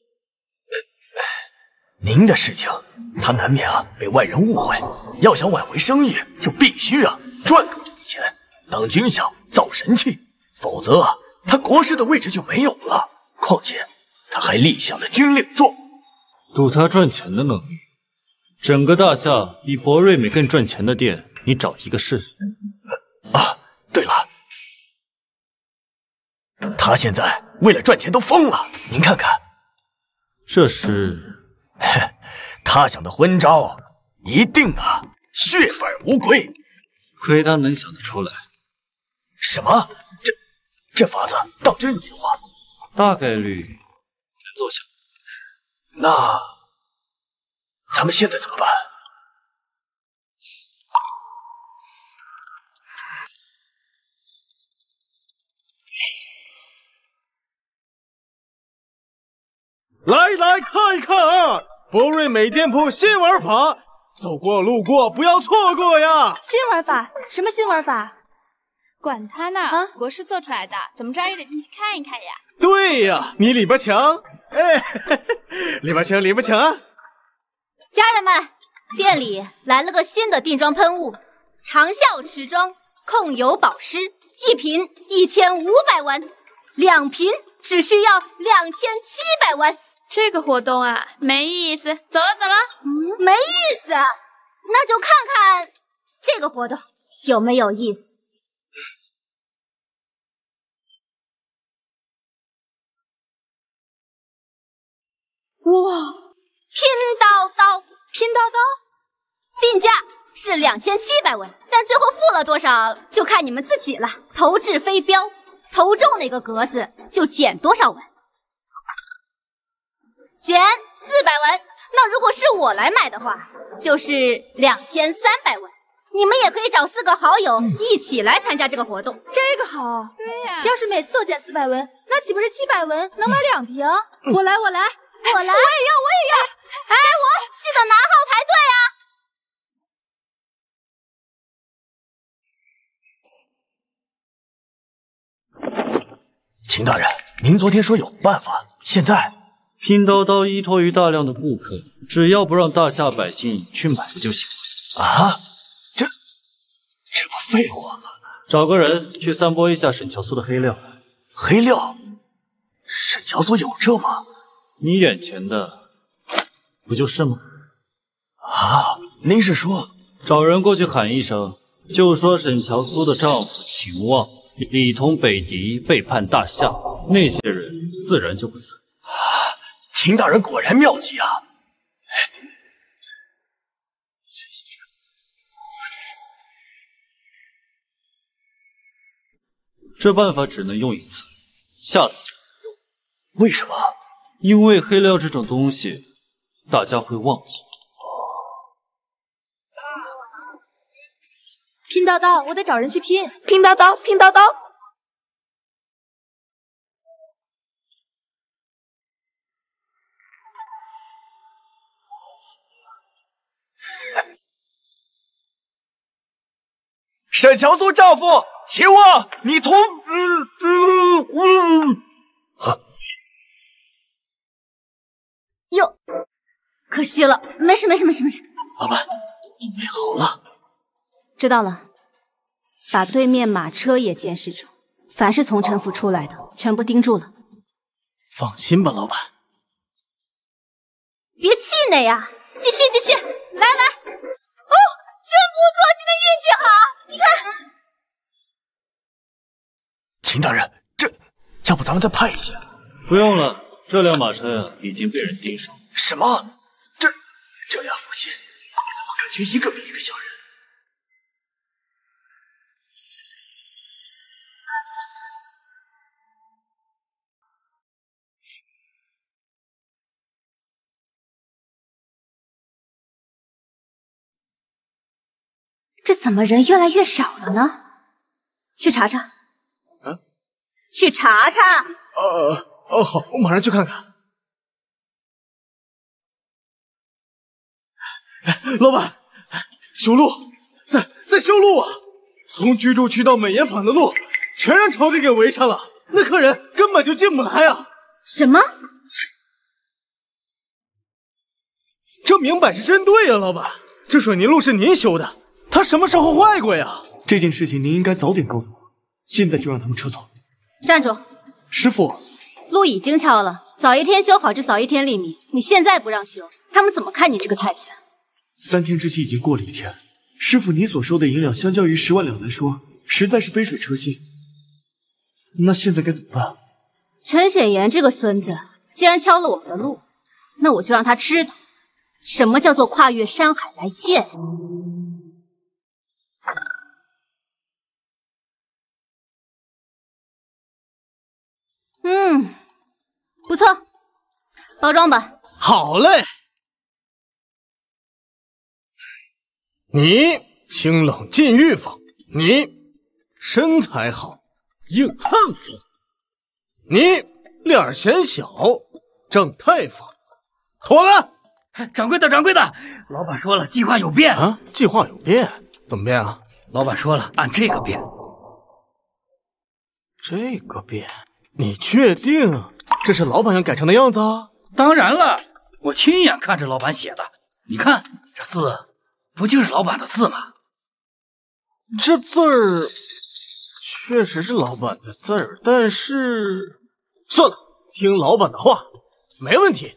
您的事情，他难免被外人误会。要想挽回声誉，就必须赚够这笔钱，当军饷造神器，否则他国师的位置就没有了。况且他还立下了军令状， 赌他赚钱的能力。整个大夏比博瑞美更赚钱的店，你找一个试试。 对了，他现在为了赚钱都疯了，您看看。 这是。 他想的昏招一定血本无归， 亏他能想得出来。 什么？这法子当真有啊？ 大概率能奏效。 那咱们现在怎么办？ 来看一看啊！博瑞美店铺新玩法，走过路过不要错过呀！ 新玩法？什么新玩法？管他呢！国师做出来的，怎么着也得进去看一看呀。 对呀，你里边抢，里边抢啊！ 家人们，店里来了个新的定妆喷雾，长效持妆，控油保湿，1瓶1500文，2瓶只需要2700文。 这个活动没意思，走了。 没意思，那就看看这个活动有没有意思。 哇， 拼叨叨，定价是2700文，但最后付了多少就看你们自己了。投掷飞镖，投中哪个格子就减多少文。减400文，那如果是我来买的话，就是2300文。你们也可以找4个好友一起来参加这个活动。 这个好， 对呀， 要是每次都减400文，那岂不是700文能买2瓶？我来，我也要！ 哎，记得拿号排队啊！秦大人，您昨天说有办法，现在拼叨叨依托于大量的顾客，只要不让大夏百姓去买就行。 这不废话吗？ 找个人去散播一下沈乔苏的黑料。 黑料？沈乔苏有这吗？ 你眼前的不就是吗？ 啊，您是说找人过去喊一声，就说沈乔苏的丈夫秦望里同北狄背叛大夏，那些人自然就会散。 秦大人果然妙计啊！ 这办法只能用一次，下次就不用。 为什么？ 因为黑料这种东西，大家会忘记。 拼刀刀，我得找人去拼。 拼刀刀，拼刀刀。 沈乔苏丈夫秦望，你同哟，可惜了，没事。 老板，准备好了。 知道了，把对面马车也监视住，凡是从城府出来的，全部盯住了。 放心吧，老板。 别气馁呀，继续，来。哦，真不错，今天运气好，你看。 秦大人，这要不咱们再派一些？ 不用了，这辆马车呀已经被人盯上。 什么？这俩父亲怎么感觉一个比一个像人？ 这怎么人越来越少了呢？去查查。去查查。 好，我马上去看看。老板，修路，在修路啊！从居住区到美颜坊的路，全让朝廷给围上了，那客人根本就进不来啊！ 什么？ 这明摆是针对呀，老板！这水泥路是您修的，它什么时候坏过呀？ 这件事情您应该早点告诉我，现在就让他们撤走。 站住！ 师傅， 路已经敲了，早一天修好就早一天立命。你现在不让修，他们怎么看你这个太监 ？3天之期已经过了1天，师傅，你所收的银两相较于10万两来说，实在是杯水车薪。那现在该怎么办？ 陈显言这个孙子，既然敲了我们的路，那我就让他知道什么叫做跨越山海来见。不错，包装吧。 好嘞。你清冷禁欲风，你身材好，硬汉风，你脸显小，正太风。妥了。 掌柜的，老板说了，计划有变啊！计划有变？怎么变啊？ 老板说了，按这个变。 这个变？你确定这是老板要改成的样子啊？ 当然了，我亲眼看着老板写的。你看这字，不就是老板的字吗？ 这字儿确实是老板的字儿，但是算了，听老板的话，没问题。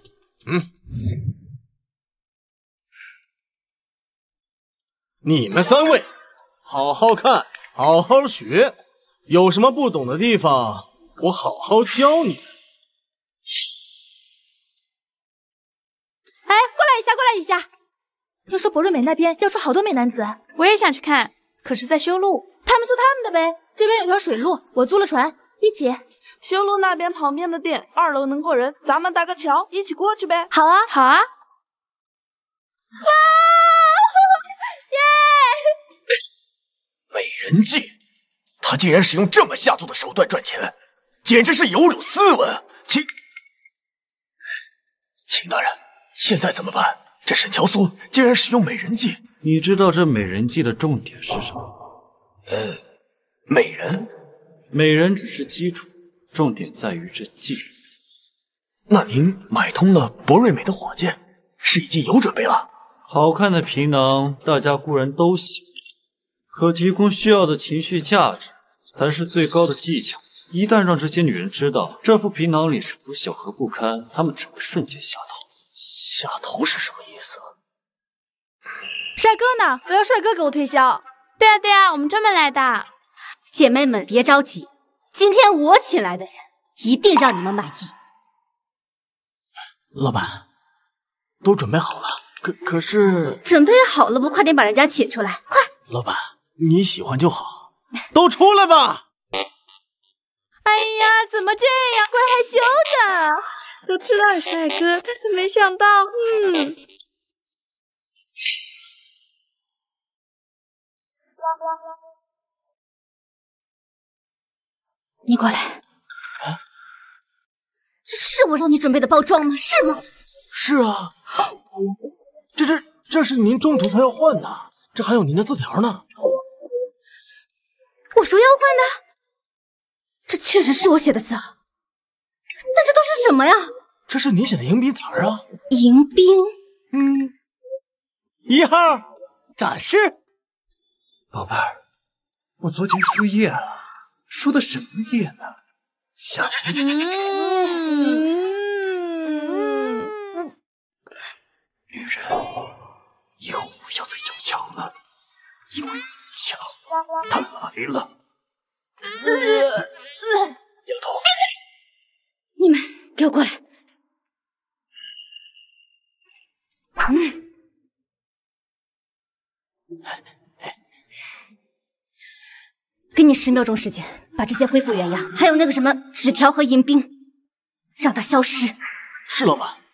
你们3位好好看，好好学，有什么不懂的地方，我好好教你们。 哎，过来一下！听说博瑞美那边要出好多美男子， 我也想去看，可是在修路。 他们修他们的呗，这边有条水路，我租了船，一起。 修路那边旁边的店2楼能过人，咱们搭个桥，一起过去呗。 好啊， 好啊。 美人计，他竟然使用这么下作的手段赚钱，简直是有辱斯文。秦大人，现在怎么办？这沈乔苏竟然使用美人计， 你知道这美人计的重点是什么吗？ 美人？ 美人只是基础，重点在于这计。 那您买通了博瑞美的火箭，是已经有准备了？ 好看的皮囊，大家固然都喜欢。 可提供需要的情绪价值才是最高的技巧。一旦让这些女人知道这副皮囊里是否小何不堪，她们只会瞬间下头。 下头是什么意思？ 帅哥呢？我要帅哥给我推销。 对啊对啊，我们专门来的。 姐妹们别着急，今天我请来的人一定让你们满意。 老板，都准备好了。可是准备好了不？快点把人家请出来，快！ 老板，你喜欢就好，都出来吧。 哎呀，怎么这样？怪害羞的。 都知道帅哥，但是没想到， 你过来。这是我让你准备的包装吗？是吗？ 是啊。这是您中途才要换的，这还有您的字条呢。 我说要换的？这确实是我写的字啊。但这都是什么呀？ 这是你写的迎宾词啊。 迎宾。 1号展示。 宝贝儿，我昨天输液了，输的什么液呢？下来。女人，以后不要再要强了，因为你的强，它来了。丫头， 你们给我过来。给你10秒钟时间，把这些恢复原样，还有那个什么纸条和迎宾，让它消失。 是老板。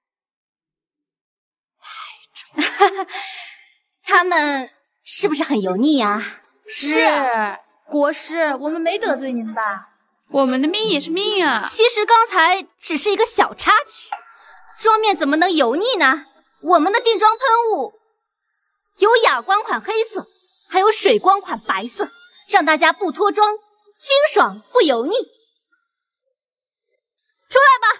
他们是不是很油腻呀？ 是。国师，我们没得罪您吧？ 我们的命也是命啊。 其实刚才只是一个小插曲，妆面怎么能油腻呢？我们的定妆喷雾有哑光款黑色，还有水光款白色，让大家不脱妆，清爽不油腻。出来吧！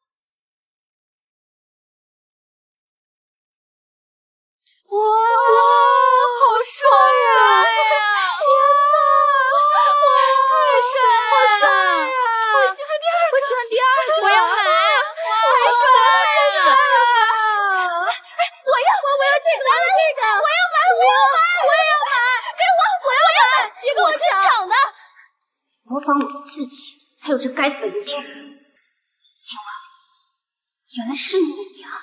哇，好帅呀！太帅了！我喜欢第二个，我喜欢第二个， 我要买！ 太帅了！我要这个，我要这个，我要买！给我！ 我是抢的！模仿我的字迹，还有这该死的迎宾词，秦王，原来是你呀！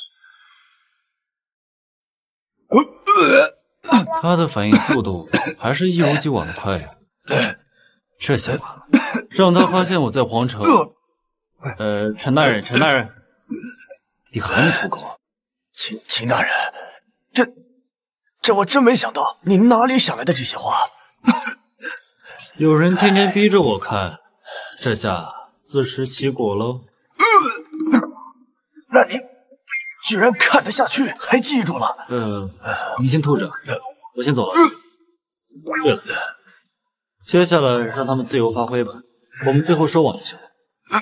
他的反应速度还是一如既往的快呀。这下完了，让他发现我在皇城。陈大人，你还没吐够啊？ 秦大人，这我真没想到，您哪里想来的这些话？ 有人天天逼着我看，这下自食其果喽。 那您居然看得下去，还记住了？ 你先吐着，我先走了。对了，接下来让他们自由发挥吧，我们最后收网就行了。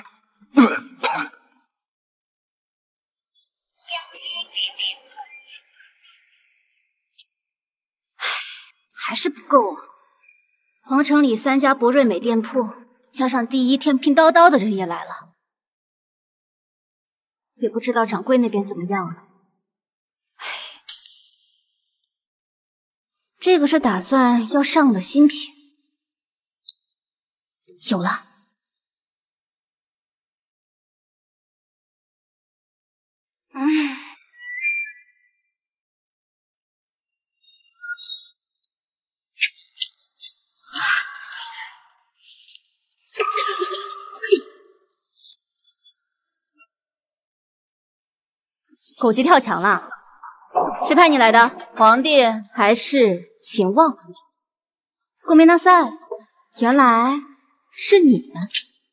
还是不够啊！皇城里3家博瑞美店铺，加上第一天拼叨叨的人也来了，也不知道掌柜那边怎么样了。唉，这个是打算要上的新品，有了。狗急跳墙了，谁派你来的？皇帝还是秦望？ごめんなさい，原来是你们。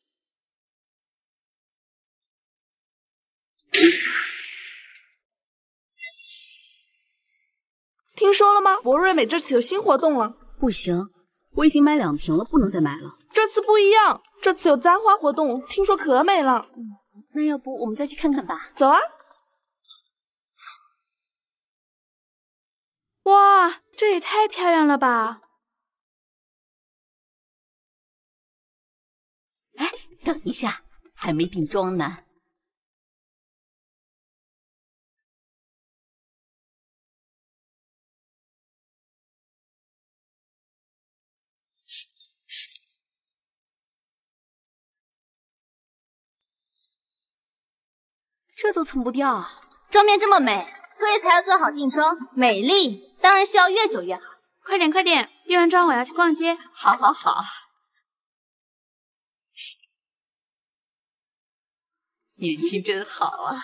听说了吗？博瑞美这次有新活动了。 不行，我已经买2瓶了，不能再买了。 这次不一样，这次有簪花活动，听说可美了。 那要不我们再去看看吧？ 走啊！ 哇， 这也太漂亮了吧！ 哎，等一下，还没定妆呢。这都蹭不掉， 妆面这么美，所以才要做好定妆。美丽当然需要越久越好。 快点快点，定完妆我要去逛街。 好好好。年轻真好啊！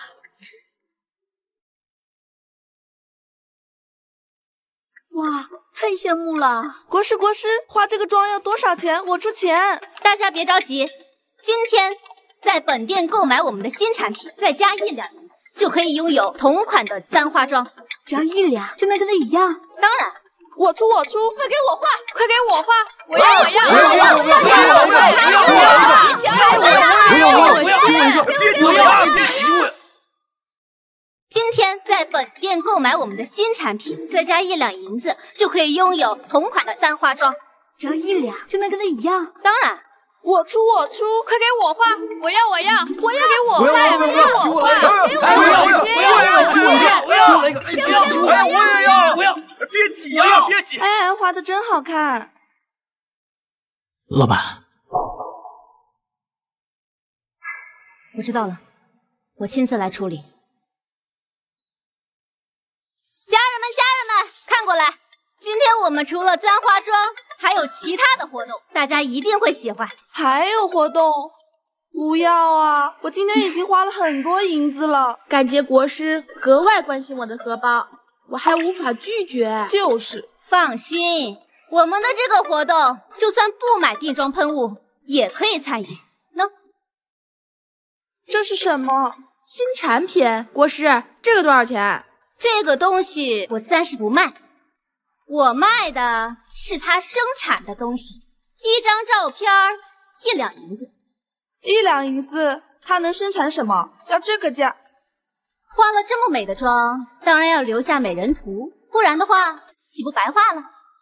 哇，太羡慕了！ 国师，化这个妆要多少钱？我出钱。 大家别着急，今天在本店购买我们的新产品，再加1两银子，就可以拥有同款的簪花妆。 只要1两就能跟它一样？ 当然， 我出，快给我画， 快给我画！我要！ 今天在本店购买我们的新产品，再加1两银子，就可以拥有同款的簪花妆。 只要1两就能跟它一样？ 当然。 我出， 快给我画！我要！快给我画！ 我要！别急！ 哎，画的真好看。 老板， 我知道了，我亲自来处理。家人们，看过来！今天我们除了簪花妆，还有其他的活动，大家一定会喜欢。 还有活动？不要啊！我今天已经花了很多银子了。 感觉国师格外关心我的荷包，我还无法拒绝。 就是， 放心，我们的这个活动，就算不买定妆喷雾，也可以参与。喏， 这是什么？ 新产品。国师，这个多少钱？ 这个东西我暂时不卖。我卖的是它生产的东西，1张照片1两银子。 1两银子，它能生产什么？要这个价。 化了这么美的妆，当然要留下美人图，不然的话，岂不白化了？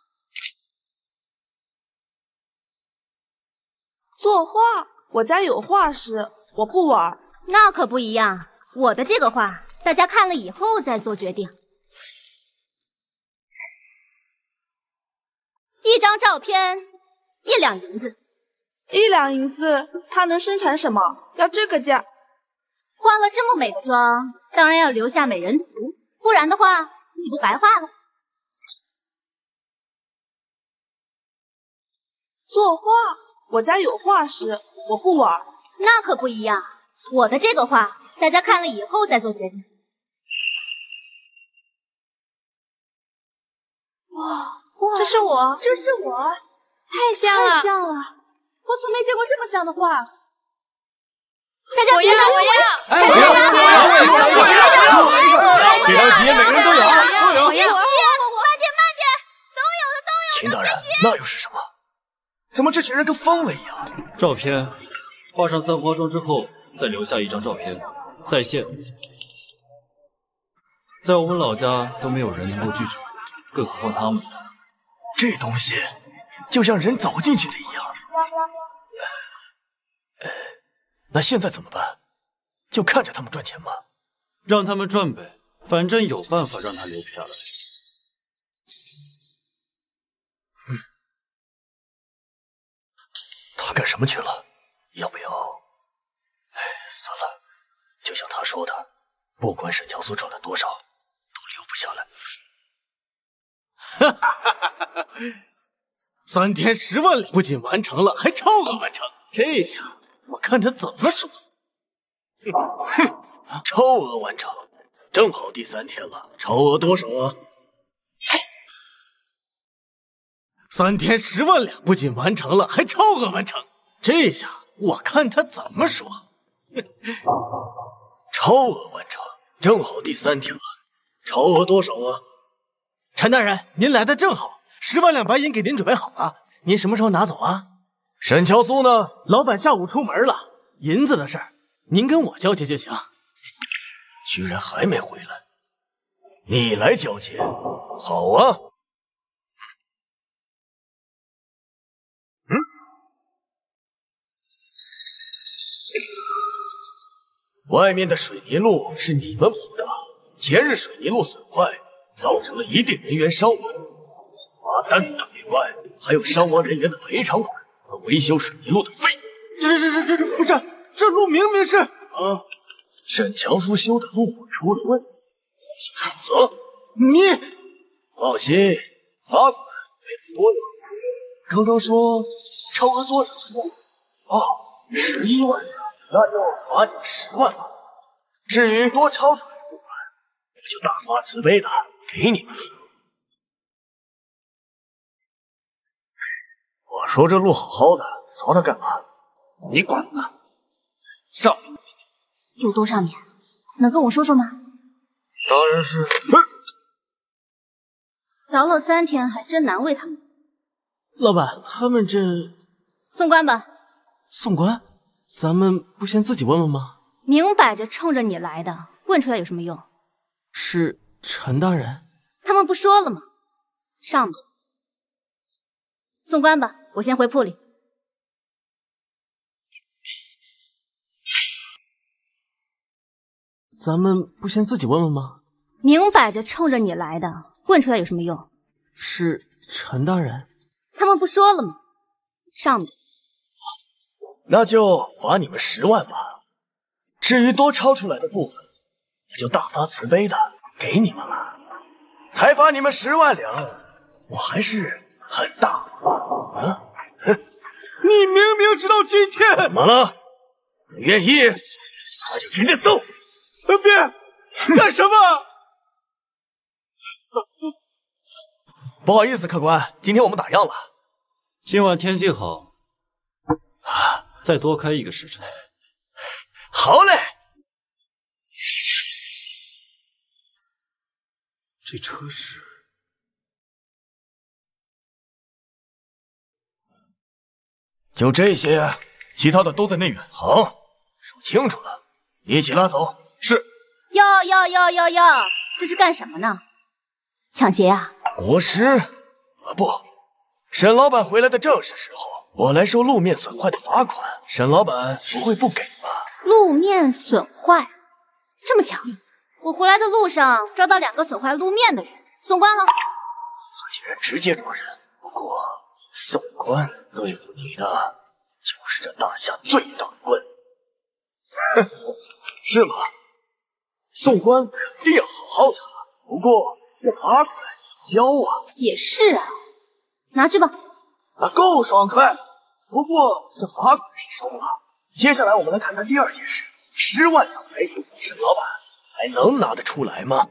作画，我家有画师，我不玩。 那可不一样，我的这个画，大家看了以后再做决定。1张照片1两银子。 1两银子，它能生产什么？要这个价。 化了这么美的妆，当然要留下美人图，不然的话，岂不白化了？ 作画，我家有画师，我不玩。 那可不一样，我的这个画，大家看了以后再做决定。 哇！ 这是我， 太香了， 我从没见过这么香的画。 大家别着急， 别着急，每个人都有。 别急，慢点，都有的。 秦大人，那又是什么？怎么这群人跟疯了一样？ 照片，画上簪花妆之后，再留下1张照片，在线。在我们老家都没有人能够拒绝，更何况他们。 这东西就像人走进去的一样。那现在怎么办？就看着他们赚钱吗？ 让他们赚呗，反正有办法让他留不下来。 他干什么去了？要不要？算了，就像他说的，不管沈乔苏赚了多少，都留不下来。 3天10万两，不仅完成了，还超额完成。这下我看他怎么说。 超额完成，正好第3天了。超额多少啊 ？3天10万两，不仅完成了，还超额完成。这下我看他怎么说。 超额完成，正好第3天了。超额多少啊？ 陈大人，您来的正好，10万两白银给您准备好了，您什么时候拿走啊？ 沈乔苏呢？ 老板下午出门了，银子的事儿您跟我交接就行。 居然还没回来，你来交接？好啊， 外面的水泥路是你们铺的，前日水泥路损坏，造成了一定人员伤亡，罚单另外还有伤亡人员的赔偿款和维修水泥路的费用。 不是，这路明明是…… 沈乔苏修的路出了问题，负责。 你放心，罚款赔不多了。刚刚说超额多少？11万，那就罚你们10万吧。至于多超出来的部分，我就大发慈悲的给你们了。我说这路好好的，凿它干嘛？ 你管呢？上面有多上面？能跟我说说吗？ 当然是。 凿了3天，还真难为他们。 老板，他们这送官吧。 送官？咱们不先自己问问吗？ 明摆着冲着你来的，问出来有什么用？ 是陈大人。 他们不说了吗？上吧。送官吧，我先回铺里。 咱们不先自己问问吗？ 明摆着冲着你来的，问出来有什么用？ 是陈大人。 他们不说了吗？上吧。 那就罚你们10万吧。至于多超出来的部分，我就大发慈悲的给你们了。才罚你们10万两，我还是很大方啊！ 你明明知道今天怎么了？不愿意，那就直接走。 别干什么？ 不好意思，客官，今天我们打烊了。 今晚天气好，再多开1个时辰。 好嘞。 这车是…… 就这些，其他的都在内院。好，数清楚了，一起拉走。是。 哟，这是干什么呢？抢劫啊？ 国师，不，沈老板回来的正是时候，我来收路面损坏的罚款，沈老板不会不给吧？ 路面损坏，这么巧？我回来的路上抓到2个损坏路面的人，送官了。 他竟然直接抓人，不过送官对付你的就是这大夏最大的官，是吗？送官肯定要好好查，不过这罚款交啊。 也是啊，拿去吧。 够爽快，不过这罚款是收了。接下来我们来看看第2件事，10万两白银，沈老板还能拿得出来吗？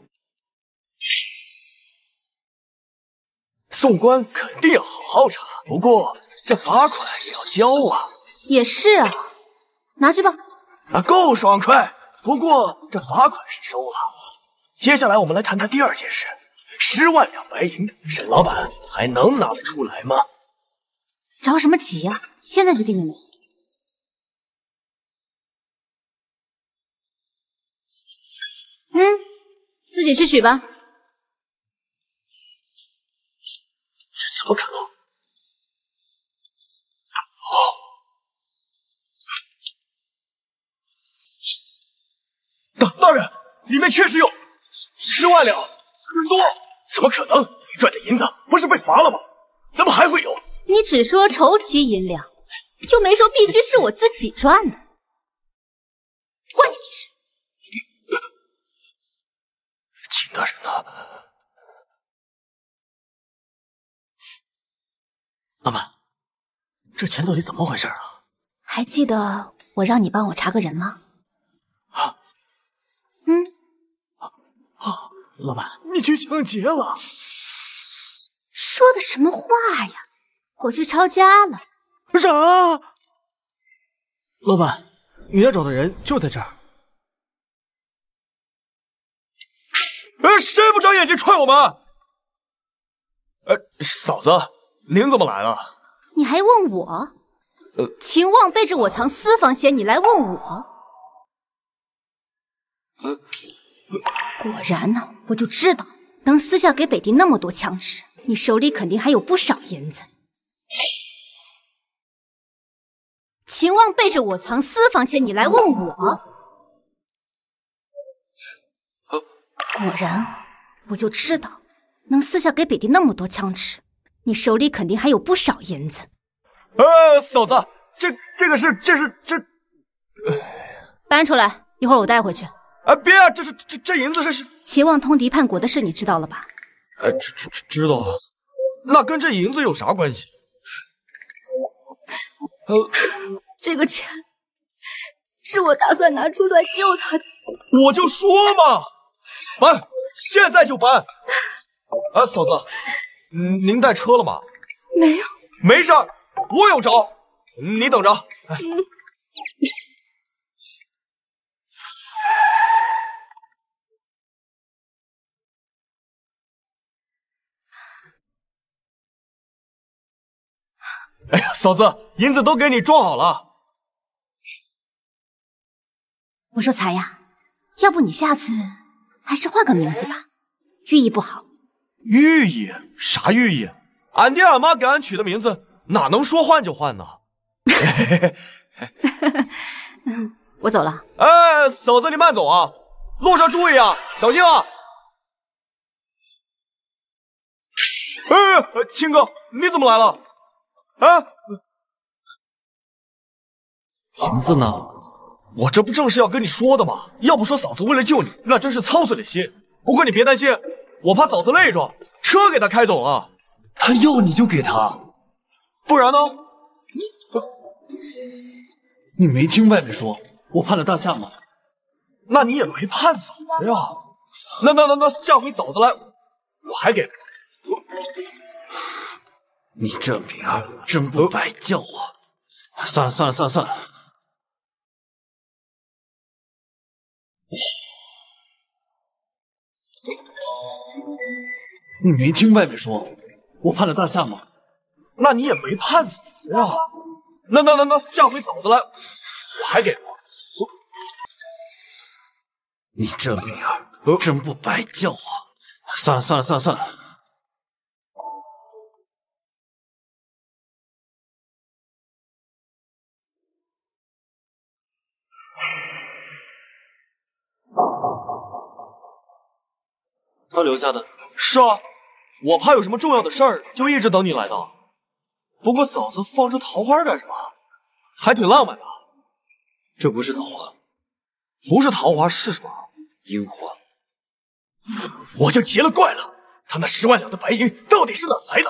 送官肯定要好好查，不过这罚款也要交啊。 也是啊，拿去吧。 够爽快，不过这罚款是收了。接下来我们来谈谈第2件事，10万两白银，沈老板还能拿得出来吗？ 着什么急啊？现在就给你们。自己去取吧。 这怎么可能？大人，里面确实有10万两，很多。怎么可能？你赚的银子不是被罚了吗？怎么还会有？ 你只说筹齐银两，又没说必须是我自己赚的，关你屁事！ 秦大人呢？ 老板，这钱到底怎么回事啊？ 还记得我让你帮我查个人吗？ 老板， 你去抢劫了？ 说的什么话呀！我去抄家了。 啥？老板，你要找的人就在这儿。 谁不长眼睛踹我们？嫂子，您怎么来了？ 你还问我？秦望背着我藏私房钱，你来问我？果然呢，我就知道，能私下给北狄那么多枪支，你手里肯定还有不少银子。秦望背着我藏私房钱，你来问我？ 果然，我就知道，能私下给北地那么多枪吃，你手里肯定还有不少银子。 嫂子，这搬出来，一会儿我带回去。 别啊，这银子是秦望通敌叛国的事，你知道了吧？ 知道。那跟这银子有啥关系？ 这个钱是我打算拿出来救他的。 我就说嘛，搬，现在就搬。嫂子，您带车了吗？ 没有。 没事儿，我有招，你等着。哎呀，嫂子，银子都给你装好了。 我说才呀，要不你下次还是换个名字吧，寓意不好。 寓意？啥寓意？俺爹俺妈给俺取的名字，哪能说换就换呢？ 我走了。 嫂子你慢走啊，路上注意啊，小心啊！青哥，你怎么来了？银子呢？我这不正是要跟你说的吗？要不说嫂子为了救你，那真是操碎了心。不过你别担心，我怕嫂子累着，车给她开走了。 他要你就给他， 不然呢？ 你没听外面说我判了大夏吗？ 那你也没判嫂子呀。那下回嫂子来，我还给。 你这名儿真不白叫啊！算了。你没听外面说我判了大夏吗？ 那你也没判嫂子呀。那下回嫂子来，我还给。 你这名儿真不白叫啊！算了。 他留下的。是啊，我怕有什么重要的事儿，就一直等你来的。不过嫂子放这桃花干什么？还挺浪漫的。 这不是桃花。 不是桃花是什么？ 樱花。 我就奇了怪了，他那10万两的白银到底是哪来的？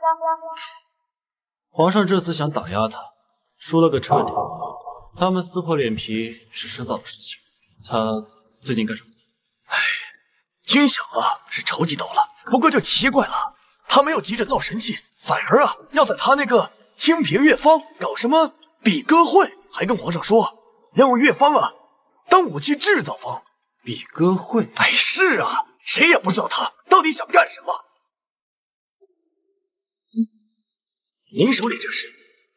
皇上这次想打压他，输了个彻底。他们撕破脸皮是迟早的事情。他最近干什么？ 军饷啊是筹集到了，不过就奇怪了，他没有急着造神器，反而要在他那个清平乐坊搞什么比歌会，还跟皇上说要用乐坊当武器制造坊。 比歌会？ 是啊，谁也不知道他到底想干什么。您手里这是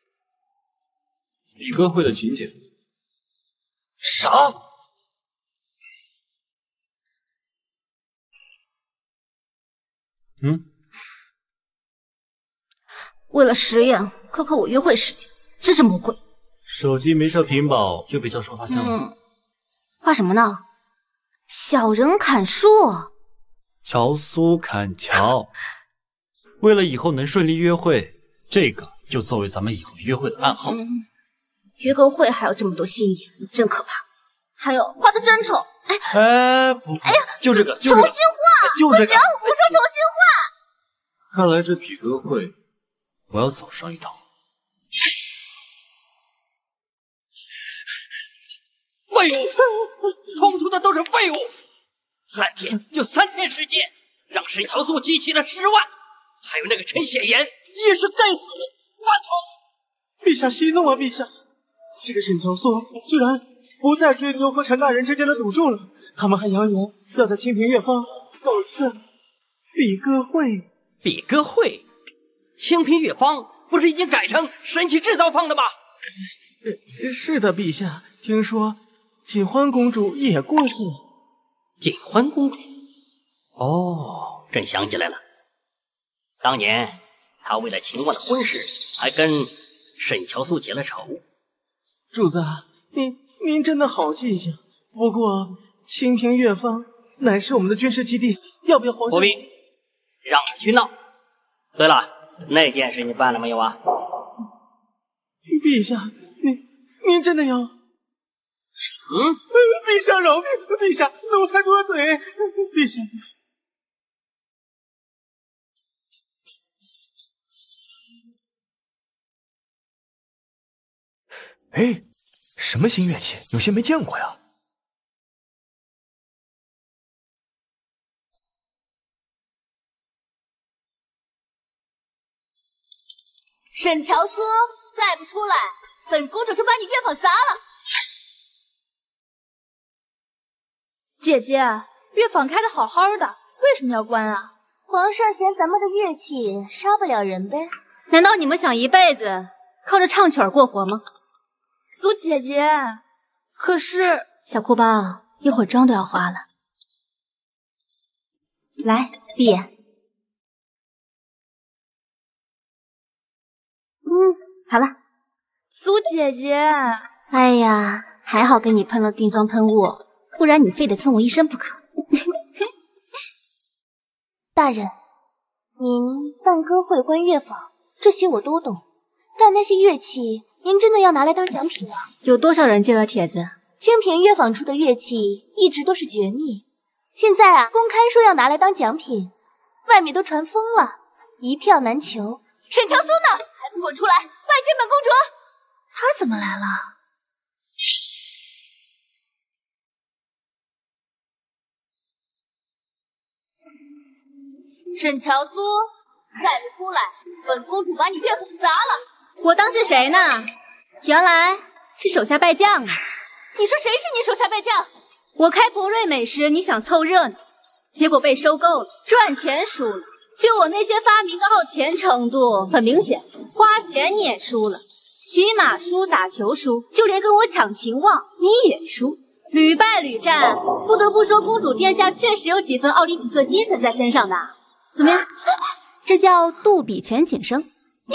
比歌会的请柬。 啥？ 为了实验克扣我约会时间，真是魔鬼。 手机没设屏保，又被教授画像了。 画什么呢？小人砍树， 乔苏砍桥。为了以后能顺利约会，这个就作为咱们以后约会的暗号。 约个会还有这么多心眼，真可怕。还有画的真丑。 不，就这个， 重新画， 就这个。 不行，我说重新画。 看来这比歌会，我要早上一趟。 废物，通通的都是废物！3天就3天时间，让沈乔素集齐了10万，还有那个陈显言也是该死，饭桶！ 陛下息怒啊！陛下，这个沈乔素居然不再追究和陈大人之间的赌注了，他们还扬言要在清平乐坊搞一个比歌会。 比歌会？清平乐坊不是已经改成神器制造坊了吗？ 是的，陛下，听说锦欢公主也过去了。 锦欢公主？哦，朕想起来了，当年她为了秦望的婚事，还跟沈乔素结了仇。 主子，您真的好记性。不过清平乐坊乃是我们的军事基地，要不要皇上？ 不必，让他去闹。对了，那件事你办了没有啊？ 陛下，您真的要？陛下饶命！陛下，奴才多嘴。陛下。 哎，什么新乐器？有些没见过呀。 沈乔苏，再不出来，本公主就把你乐坊砸了！ 姐姐，乐坊开的好好的，为什么要关啊？ 皇上嫌咱们的乐器杀不了人呗。 难道你们想一辈子靠着唱曲儿过活吗？ 苏姐姐，可是小哭包，一会儿妆都要花了。来，闭眼。好了。 苏姐姐， 哎呀，还好给你喷了定妆喷雾，不然你非得蹭我一身不可。 大人，您办歌会关乐坊，这些我都懂，但那些乐器，您真的要拿来当奖品吗？ 有多少人接了帖子？ 清平乐坊出的乐器一直都是绝密，现在啊，公开说要拿来当奖品，外面都传疯了，一票难求。沈乔苏呢？还不滚出来，拜见本公主！ 她怎么来了？ 沈乔苏，再不出来，本公主把你乐坊砸了！ 我当是谁呢？原来是手下败将啊！ 你说谁是你手下败将？ 我开博瑞美时，你想凑热闹，结果被收购了，赚钱输了。就我那些发明的好钱程度，很明显，花钱你也输了，骑马输，打球输，就连跟我抢情望你也输，屡败屡战。不得不说，公主殿下确实有几分奥林匹克精神在身上的。怎么样？这叫杜比全景声。 你，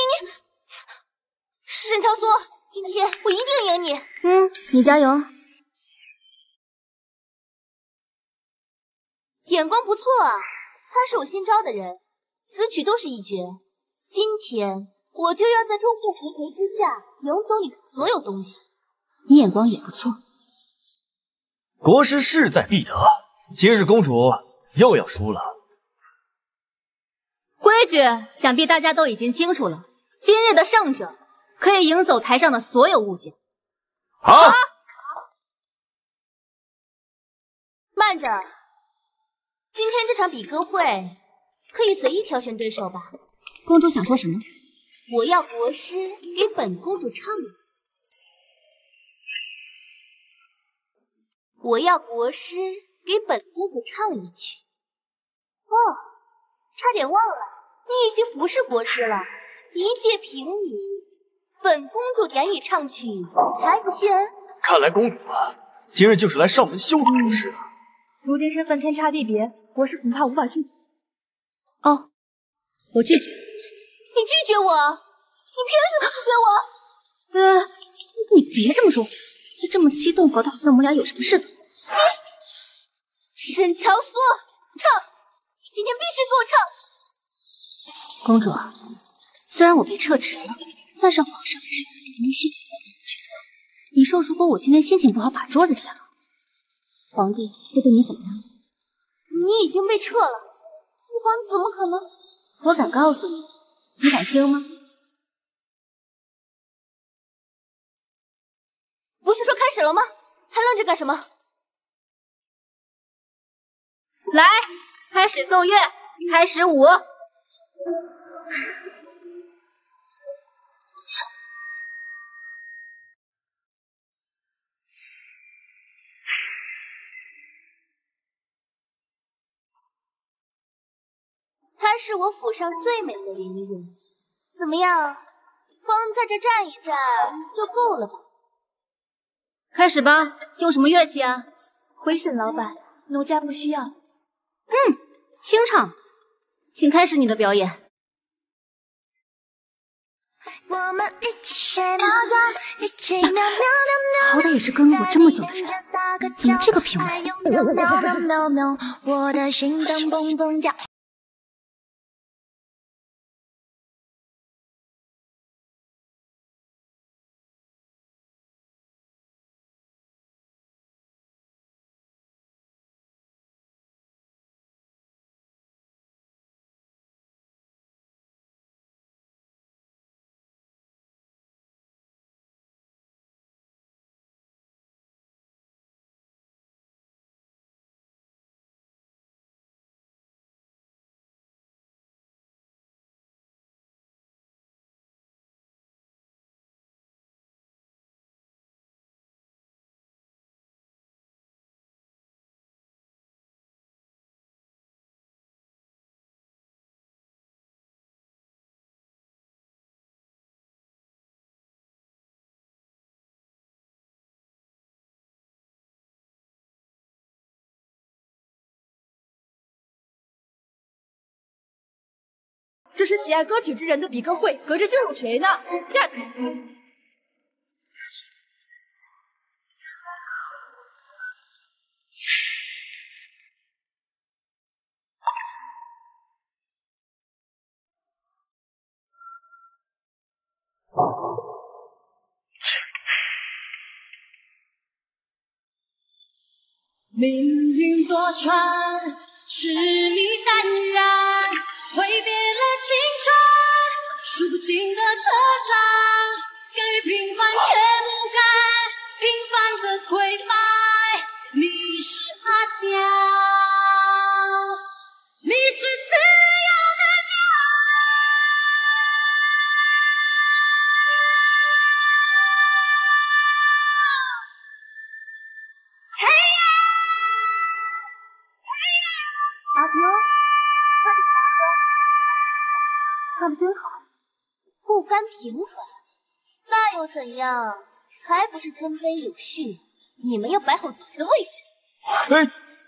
沈乔苏，今天我一定赢你。 你加油。 眼光不错啊。他是我新招的人，此曲都是一绝。今天我就要在众目睽睽之下赢走你所有东西。 你眼光也不错。 国师势在必得，今日公主又要输了。 规矩想必大家都已经清楚了。今日的胜者可以赢走台上的所有物件。 好。 慢着。今天这场比歌会可以随意挑选对手吧？ 公主想说什么？ 我要国师给本公主唱一次。我要国师给本公主唱一曲。哦，差点忘了，你已经不是国师了，一介平民。本公主点你唱曲，还不谢恩？ 看来公主啊，今日就是来上门羞辱国师的。 如今身份天差地别，国师恐怕无法拒绝。 哦，我拒绝。 你拒绝我？你凭什么拒绝我？ 你别这么说话，你这么激动，搞得好像我们俩有什么似的。 沈乔苏，唱！你今天必须给我唱！ 公主，虽然我被撤职了，但是皇上还是有很多事情想让我去做。你说，如果我今天心情不好，把桌子掀了，皇帝会对你怎么样？ 你已经被撤了，父皇怎么可能？ 我敢告诉你，你敢听吗？ 不是说开始了吗？还愣着干什么？ 来，开始奏乐，开始舞。 她是我府上最美的伶人，怎么样？光在这站一站就够了吧？ 开始吧，用什么乐器啊？ 回沈老板，奴家不需要。 清唱，请开始你的表演。 好歹也是跟了我这么久的人，怎么这个品味？ 我的心脏蹦蹦跳。 这是喜爱歌曲之人的比歌会，隔着就有谁呢？下去。 命运多舛，痴迷淡然，挥别了青春，数不尽的车站，甘于平凡却不甘平凡的溃败。你是阿刁，你是自由的鸟。嘿呀！ 阿刁，唱得真好。 不甘平凡，那又怎样？还不是尊卑有序？你们要摆好自己的位置。 嘿，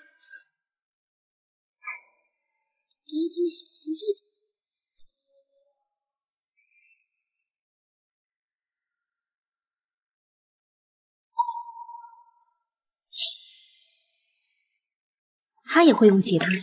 一定喜欢听这种。 他也会用吉他。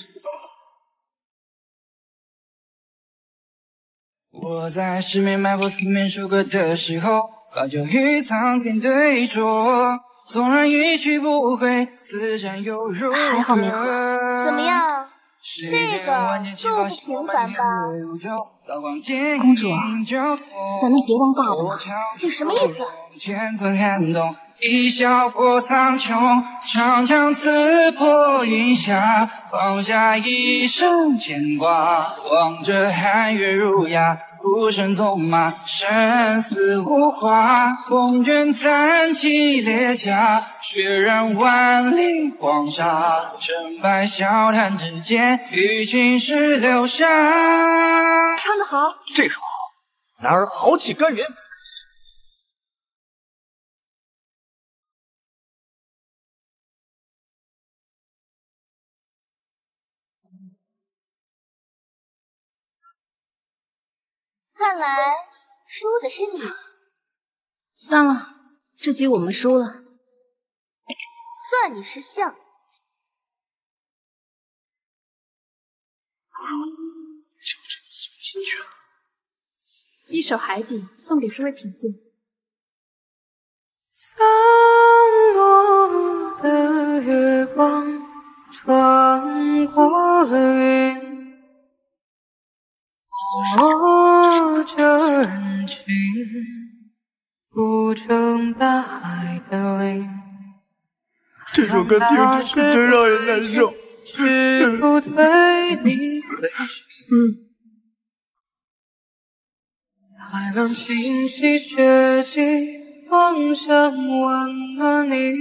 我在十面埋伏四面楚歌的时候，把酒与苍天对酌，纵然一去不回，此战又如何？ 还好没喝。 怎么样？这个够不平凡吧？ 公主，咱们别忘大的嘛。 你什么意思？ 乾坤撼动，一笑破苍穹，长枪刺破云霞，放下一生牵挂，望着寒月如鸦，孤身纵马，生死无花，风卷残骑列甲，血染万里黄沙，成败笑谈之间，与青史留下。 唱得好， 这首好，男儿豪气干云。 看来输的是你。 算了，这局我们输了。 算你识相。 就这么送进去了。 一首海底送给诸位品鉴。 散落的月光穿过云。我这人群，不成大海的灵。 这首歌听着是真让人难受。 只不对你回去。海浪清洗血迹，方向温暖你。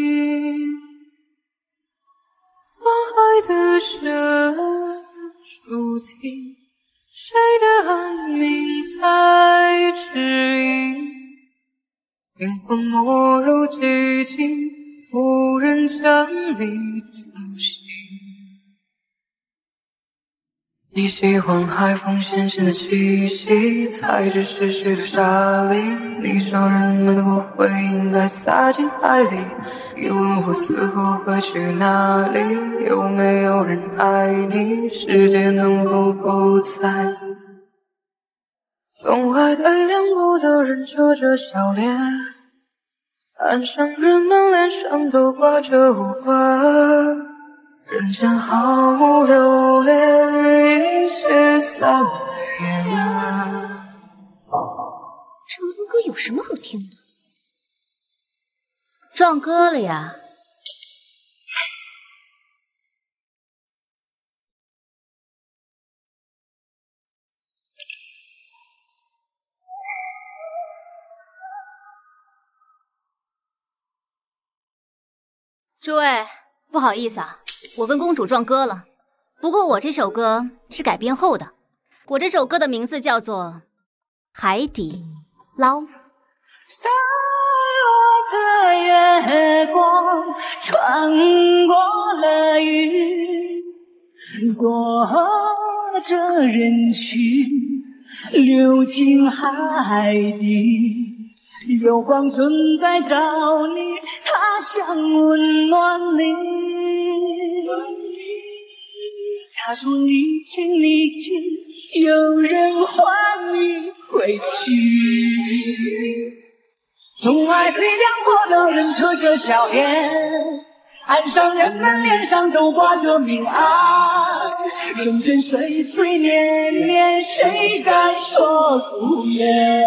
花海的深处听。谁的哀鸣在指引？灵魂没入寂静，无人将你惊醒。 你喜欢海风咸咸的气息，才知是谁的沙砾。你伤人们的骨灰应该撒进海里。你问我死后会去哪里？有没有人爱你？世界能否不在意？总爱对两步的人扯着笑脸，岸上人们脸上都挂着无话。人间毫无留恋，一切散灭。 这讴歌有什么好听的？撞歌了呀！诸位，不好意思啊。我跟公主撞歌了，不过我这首歌是改编后的。我这首歌的名字叫做《海底捞》。 洒落的月光穿过了云，裹着人群流进海底。有光正在找你，它想温暖你。他说你请你请，有人唤你回去。总爱对两国的人扯着笑颜，岸上人们脸上都挂着明暗。人间岁岁年年，谁敢说不言？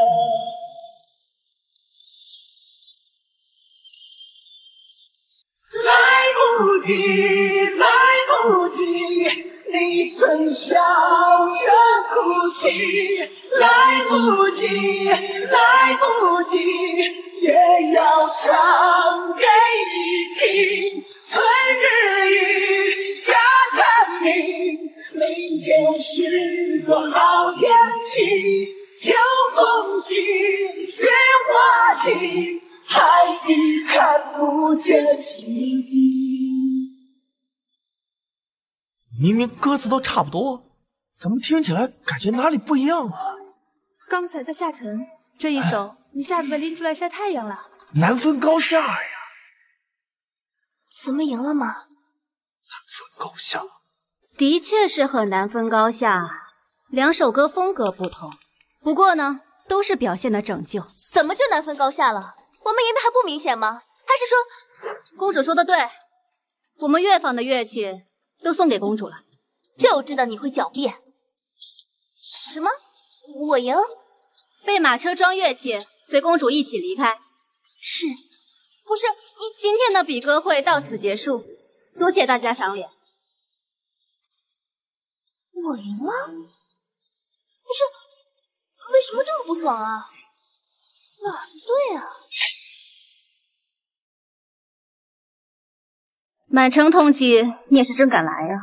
来不及，来不及，你曾笑着哭泣。来不及，来不及，也要唱给你听。春日雨，夏天明，明天是个好天气。秋风起，雪花起，海底看不见奇迹。 明明歌词都差不多，怎么听起来感觉哪里不一样啊？ 刚才在下沉，这一首一下子被拎出来晒太阳了， 难分高下呀！ 怎么赢了吗？ 难分高下， 的确是很难分高下，两首歌风格不同。不过呢，都是表现的拯救。 怎么就难分高下了？我们赢的还不明显吗？还是说， 公主说的对，我们乐坊的乐器都送给公主了。 就知道你会狡辩。什么？我赢？ 备马车装乐器，随公主一起离开。 是，不是你今天的比歌会到此结束，多谢大家赏脸。 我赢了？不是。为什么这么不爽啊？哪儿不对啊？ 满城痛击，你也是真敢来呀！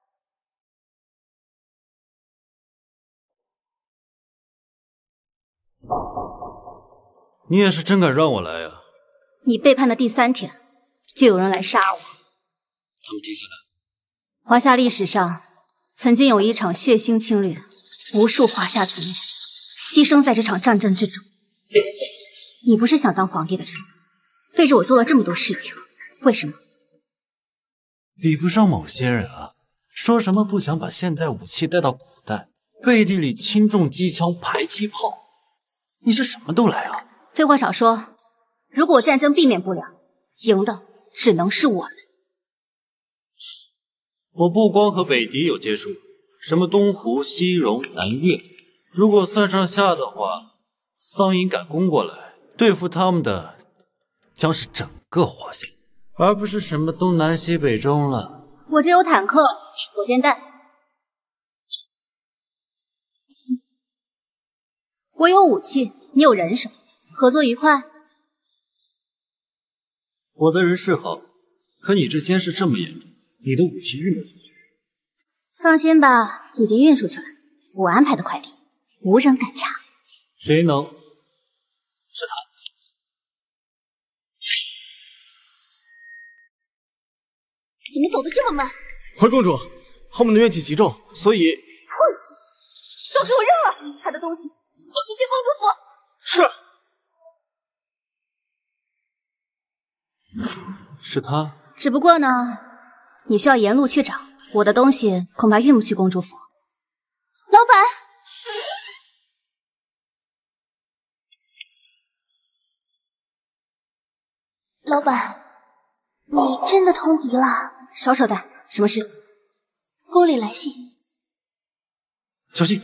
你也是真敢让我来呀！ 你背叛的第3天，就有人来杀我。 他们停下来。 华夏历史上曾经有一场血腥侵略，无数华夏子民牺牲在这场战争之中。你不是想当皇帝的人，背着我做了这么多事情，为什么？ 比不上某些人啊！说什么不想把现代武器带到古代，背地里轻重机枪、迫击炮，你是什么都来啊！ 废话少说，如果战争避免不了，赢的只能是我们。 我不光和北狄有接触，什么东湖、西戎、南越，如果算上下的话，桑营敢攻过来，对付他们的将是整个华夏，而不是什么东南西北中了。 我这有坦克、火箭弹，我有武器，你有人手，合作愉快。 我的人是好，可你这监视这么严重，你的武器运得出去？ 放心吧，已经运出去了。我安排的快递，无人敢查。 谁能？是他。 怎么走得这么慢？ 回公主， 后面的怨气极重，所以晦气！都给我扔了！他的东西，我直接公主府。 是。是他。 只不过呢，你需要沿路去找，我的东西恐怕运不去公主府。 老板，老板，你真的通敌了？ 少扯淡，什么事？ 宫里来信。 小心！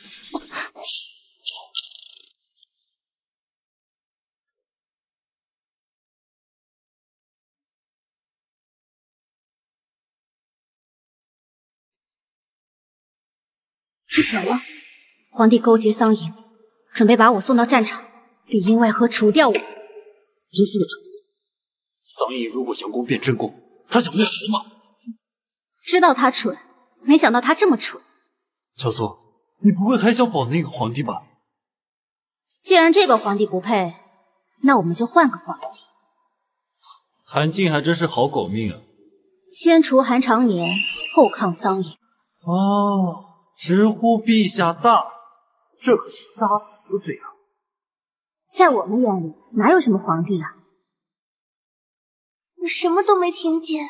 出险了！皇帝勾结桑营，准备把我送到战场，里应外合除掉我。 真是个蠢货！桑营如果佯攻变真宫，他想灭谁吗？ 知道他蠢，没想到他这么蠢。 小苏，你不会还想保那个皇帝吧？ 既然这个皇帝不配，那我们就换个皇帝。 韩静还真是好狗命啊！ 先除韩长年，后抗桑营。 哦，直呼陛下大，这可是杀得罪啊！ 在我们眼里，哪有什么皇帝啊？ 我什么都没听见。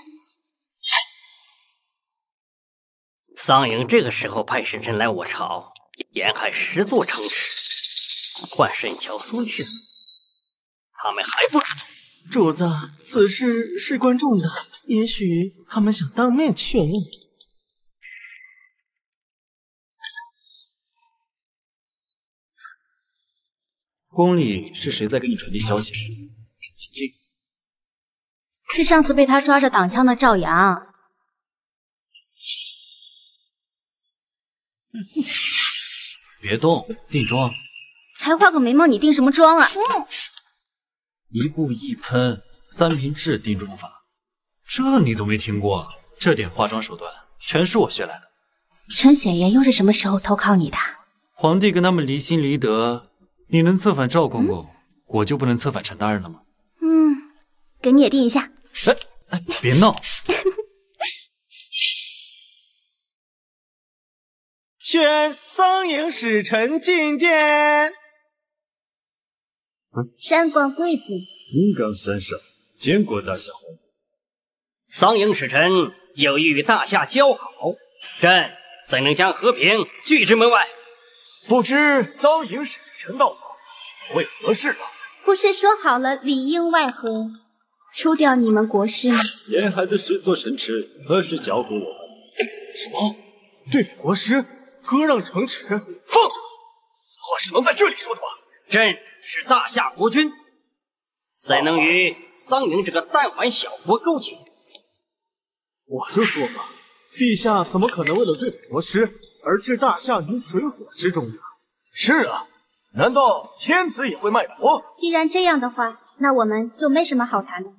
桑营这个时候派使臣来我朝，沿海10座城池，换沈乔苏去死，他们还不知足。 主子，此事事关重大，也许他们想当面确认。 宫里是谁在给你传递消息？韩静， 是上次被他抓着挡枪的赵阳。 别动，定妆。 才画个眉毛，你定什么妆啊？ 一步一喷，3明治定妆法，这你都没听过？这点化妆手段全是我学来的。 陈显言又是什么时候投靠你的？ 皇帝跟他们离心离德，你能策反赵公公，我就不能策反陈大人了吗？ 给你也定一下。 别闹！ 宣桑营使臣进殿。 山光贵子， 云冈山上见过大夏皇帝。 桑营使臣有意与大夏交好，朕怎能将和平拒之门外？ 不知桑营使臣到访，所谓何事啊？ 不是说好了里应外合，除掉你们国师吗？ 沿海的10座城池何时交给我们？ 什么？对付国师，割让城池？放肆！此话是能在这里说的吗？ 朕是大夏国君，怎能与桑营这个弹丸小国勾结？ 我就说吧，陛下怎么可能为了对付国师而置大夏于水火之中呢？ 是啊，难道天子也会卖国？ 既然这样的话，那我们就没什么好谈的。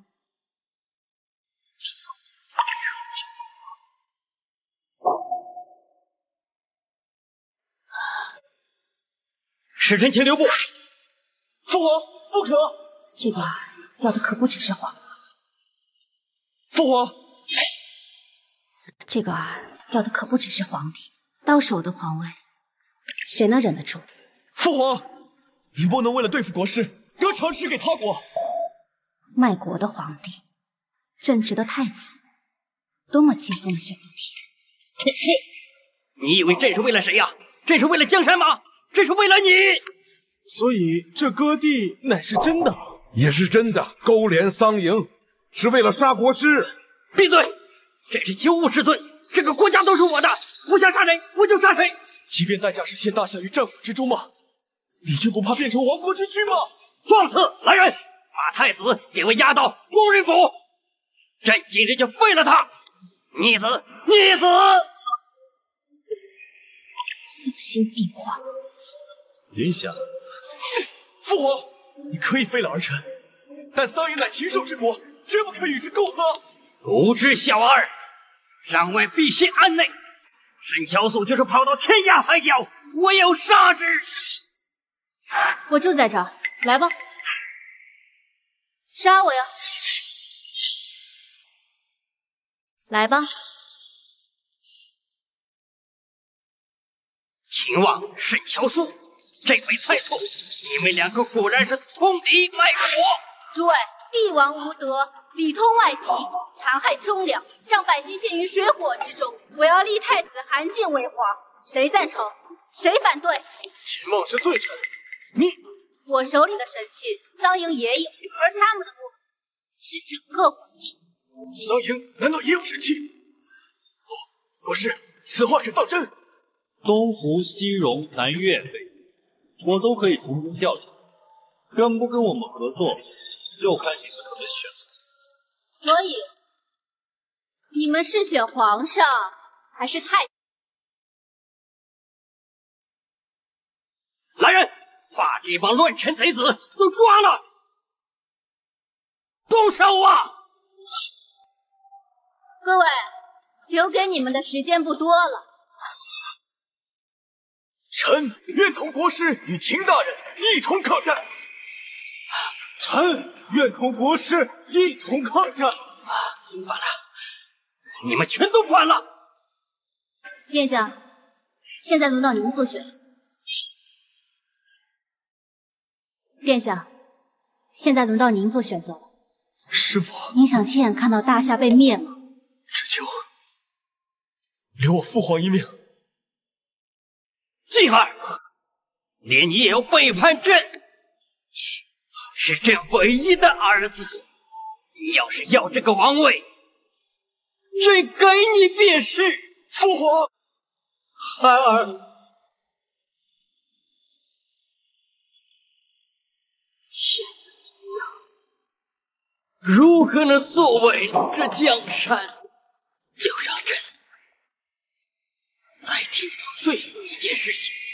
使臣请留步。 父皇，不可！ 这个要的可不只是皇。 父皇， 这个要的可不只是皇帝，到手的皇位，谁能忍得住？ 父皇，您不能为了对付国师，割城池给他国。 卖国的皇帝，正直的太子，多么轻松的选择题！ 嘿嘿，你以为朕是为了谁呀？朕是为了江山吗？这是为了你， 所以这割地乃是真的， 也是真的。勾连桑营是为了杀国师。 闭嘴！朕是九五之尊，这个国家都是我的，我想杀谁我就杀谁。 即便代价是陷大夏于战火之中吗？你就不怕变成亡国之躯吗？ 放肆！来人，把太子给我押到宗人府。朕今日就废了他！逆子，逆子！ 丧心病狂！ 殿下， 父皇，你可以废了儿臣，但桑营乃禽兽之国，绝不可与之勾合。 无知小儿，让位必先安内。沈乔素就是跑到天涯海角，我要杀之。 我就在这儿，来吧，杀我呀！来吧。 秦王、沈乔苏，这位蔡错，你们两个果然是通敌卖国。 诸位，帝王无德，里通外敌，残害忠良，让百姓陷于水火之中。我要立太子韩进为皇，谁赞成？谁反对？ 秦梦是罪臣，你我手里的神器，桑营也有，而他们的部分是整个皇室。 桑营难道也有神器？国师，此话可当真？ 东湖、西戎、南越、北狄，我都可以从中调查。跟不跟我们合作，就看你们怎么选。 所以，你们是选皇上还是太子？ 来人，把这帮乱臣贼子都抓了，动手啊！ 各位，留给你们的时间不多了。 臣愿同国师与秦大人一同抗战。 臣愿同国师一同抗战。 反了，你们全都反了！ 殿下，现在轮到您做选择。殿下，现在轮到您做选择了。 师父， 您想亲眼看到大夏被灭吗？ 只求留我父皇一命。 静儿，连你也要背叛朕，是朕唯一的儿子。你要是要这个王位，朕给你便是。 父皇， 孩儿现在这个样子，如何能作为这江山？就让朕再替你做最后一件事情。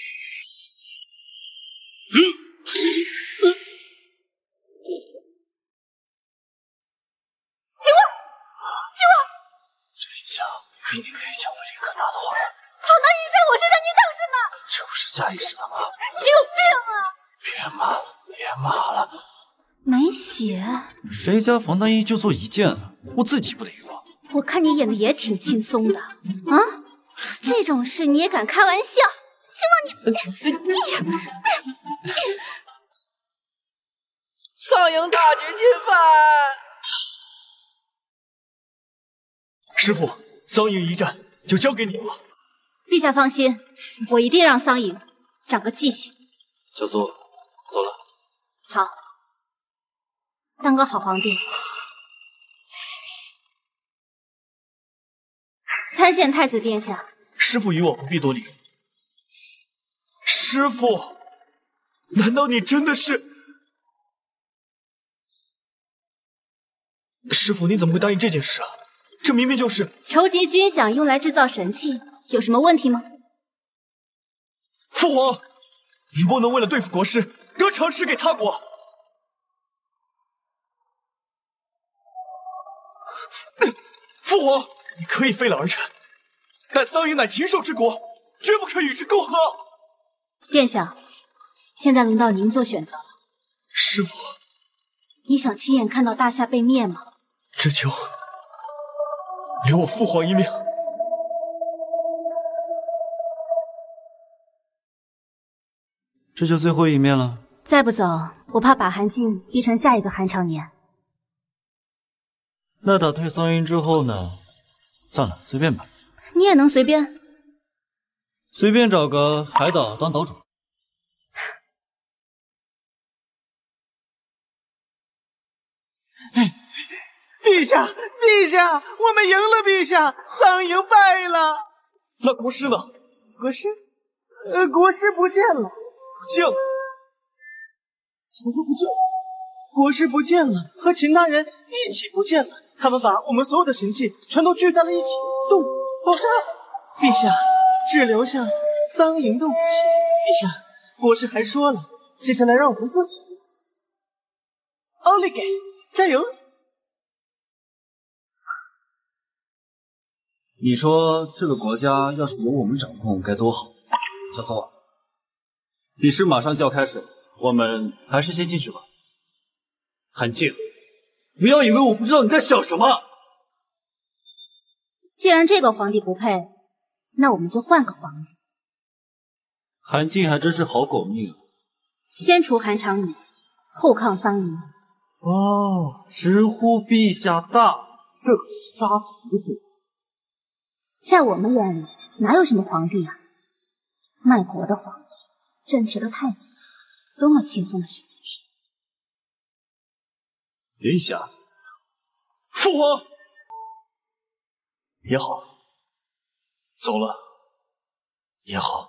秦王，秦王， 这一枪比你可以抢回立刻拿的话， 唐大义在我身上，你等什么？ 这不是下意识的吗？ 你有病啊！ 别骂了。 没血， 谁家防弹衣就做一件啊？我自己不得用啊！ 我看你演的也挺轻松的啊！这种事你也敢开玩笑？秦王你， 上营大举进犯。 师父，桑营一战就交给你了。 陛下放心，我一定让桑营长个记性。 小苏，走了。 好，当个好皇帝。参见太子殿下。 师父与我不必多礼。师父，难道你真的是？师父，你怎么会答应这件事啊？这明明就是筹集军饷用来制造神器，有什么问题吗？ 父皇，你不能为了对付国师，割长吃给他国。父皇，你可以废了儿臣，但桑营乃禽兽之国，绝不可与之苟合。 殿下，现在轮到您做选择了。 师父， 你想亲眼看到大夏被灭吗？ 只求留我父皇一命。 这就最后一面了。 再不走，我怕把韩进逼成下一个韩长年。 那打退桑营之后呢？算了，随便吧。 你也能随便？ 随便找个海岛当岛主。 陛下，陛下，我们赢了！陛下，桑营败了。 那国师呢？ 国师，国师不见了。 不见了？怎么会不见？ 国师不见了，和秦大人一起不见了。他们把我们所有的神器全都聚在了一起，动爆炸了。陛下，只留下桑营的武器。陛下，国师还说了，接下来让我们自己。奥利给，加油！ 你说这个国家要是由我们掌控该多好。小苏，比试马上就要开始，我们还是先进去吧。韩静，不要以为我不知道你在想什么。 既然这个皇帝不配，那我们就换个皇帝。 韩进还真是好狗命啊！ 先除韩长女，后抗桑营。 哦，直呼陛下大，这可是杀头的罪。 在我们眼里，哪有什么皇帝啊？卖国的皇帝，正直的太子，多么轻松的选择题。 陛下，父皇也好，走了也好。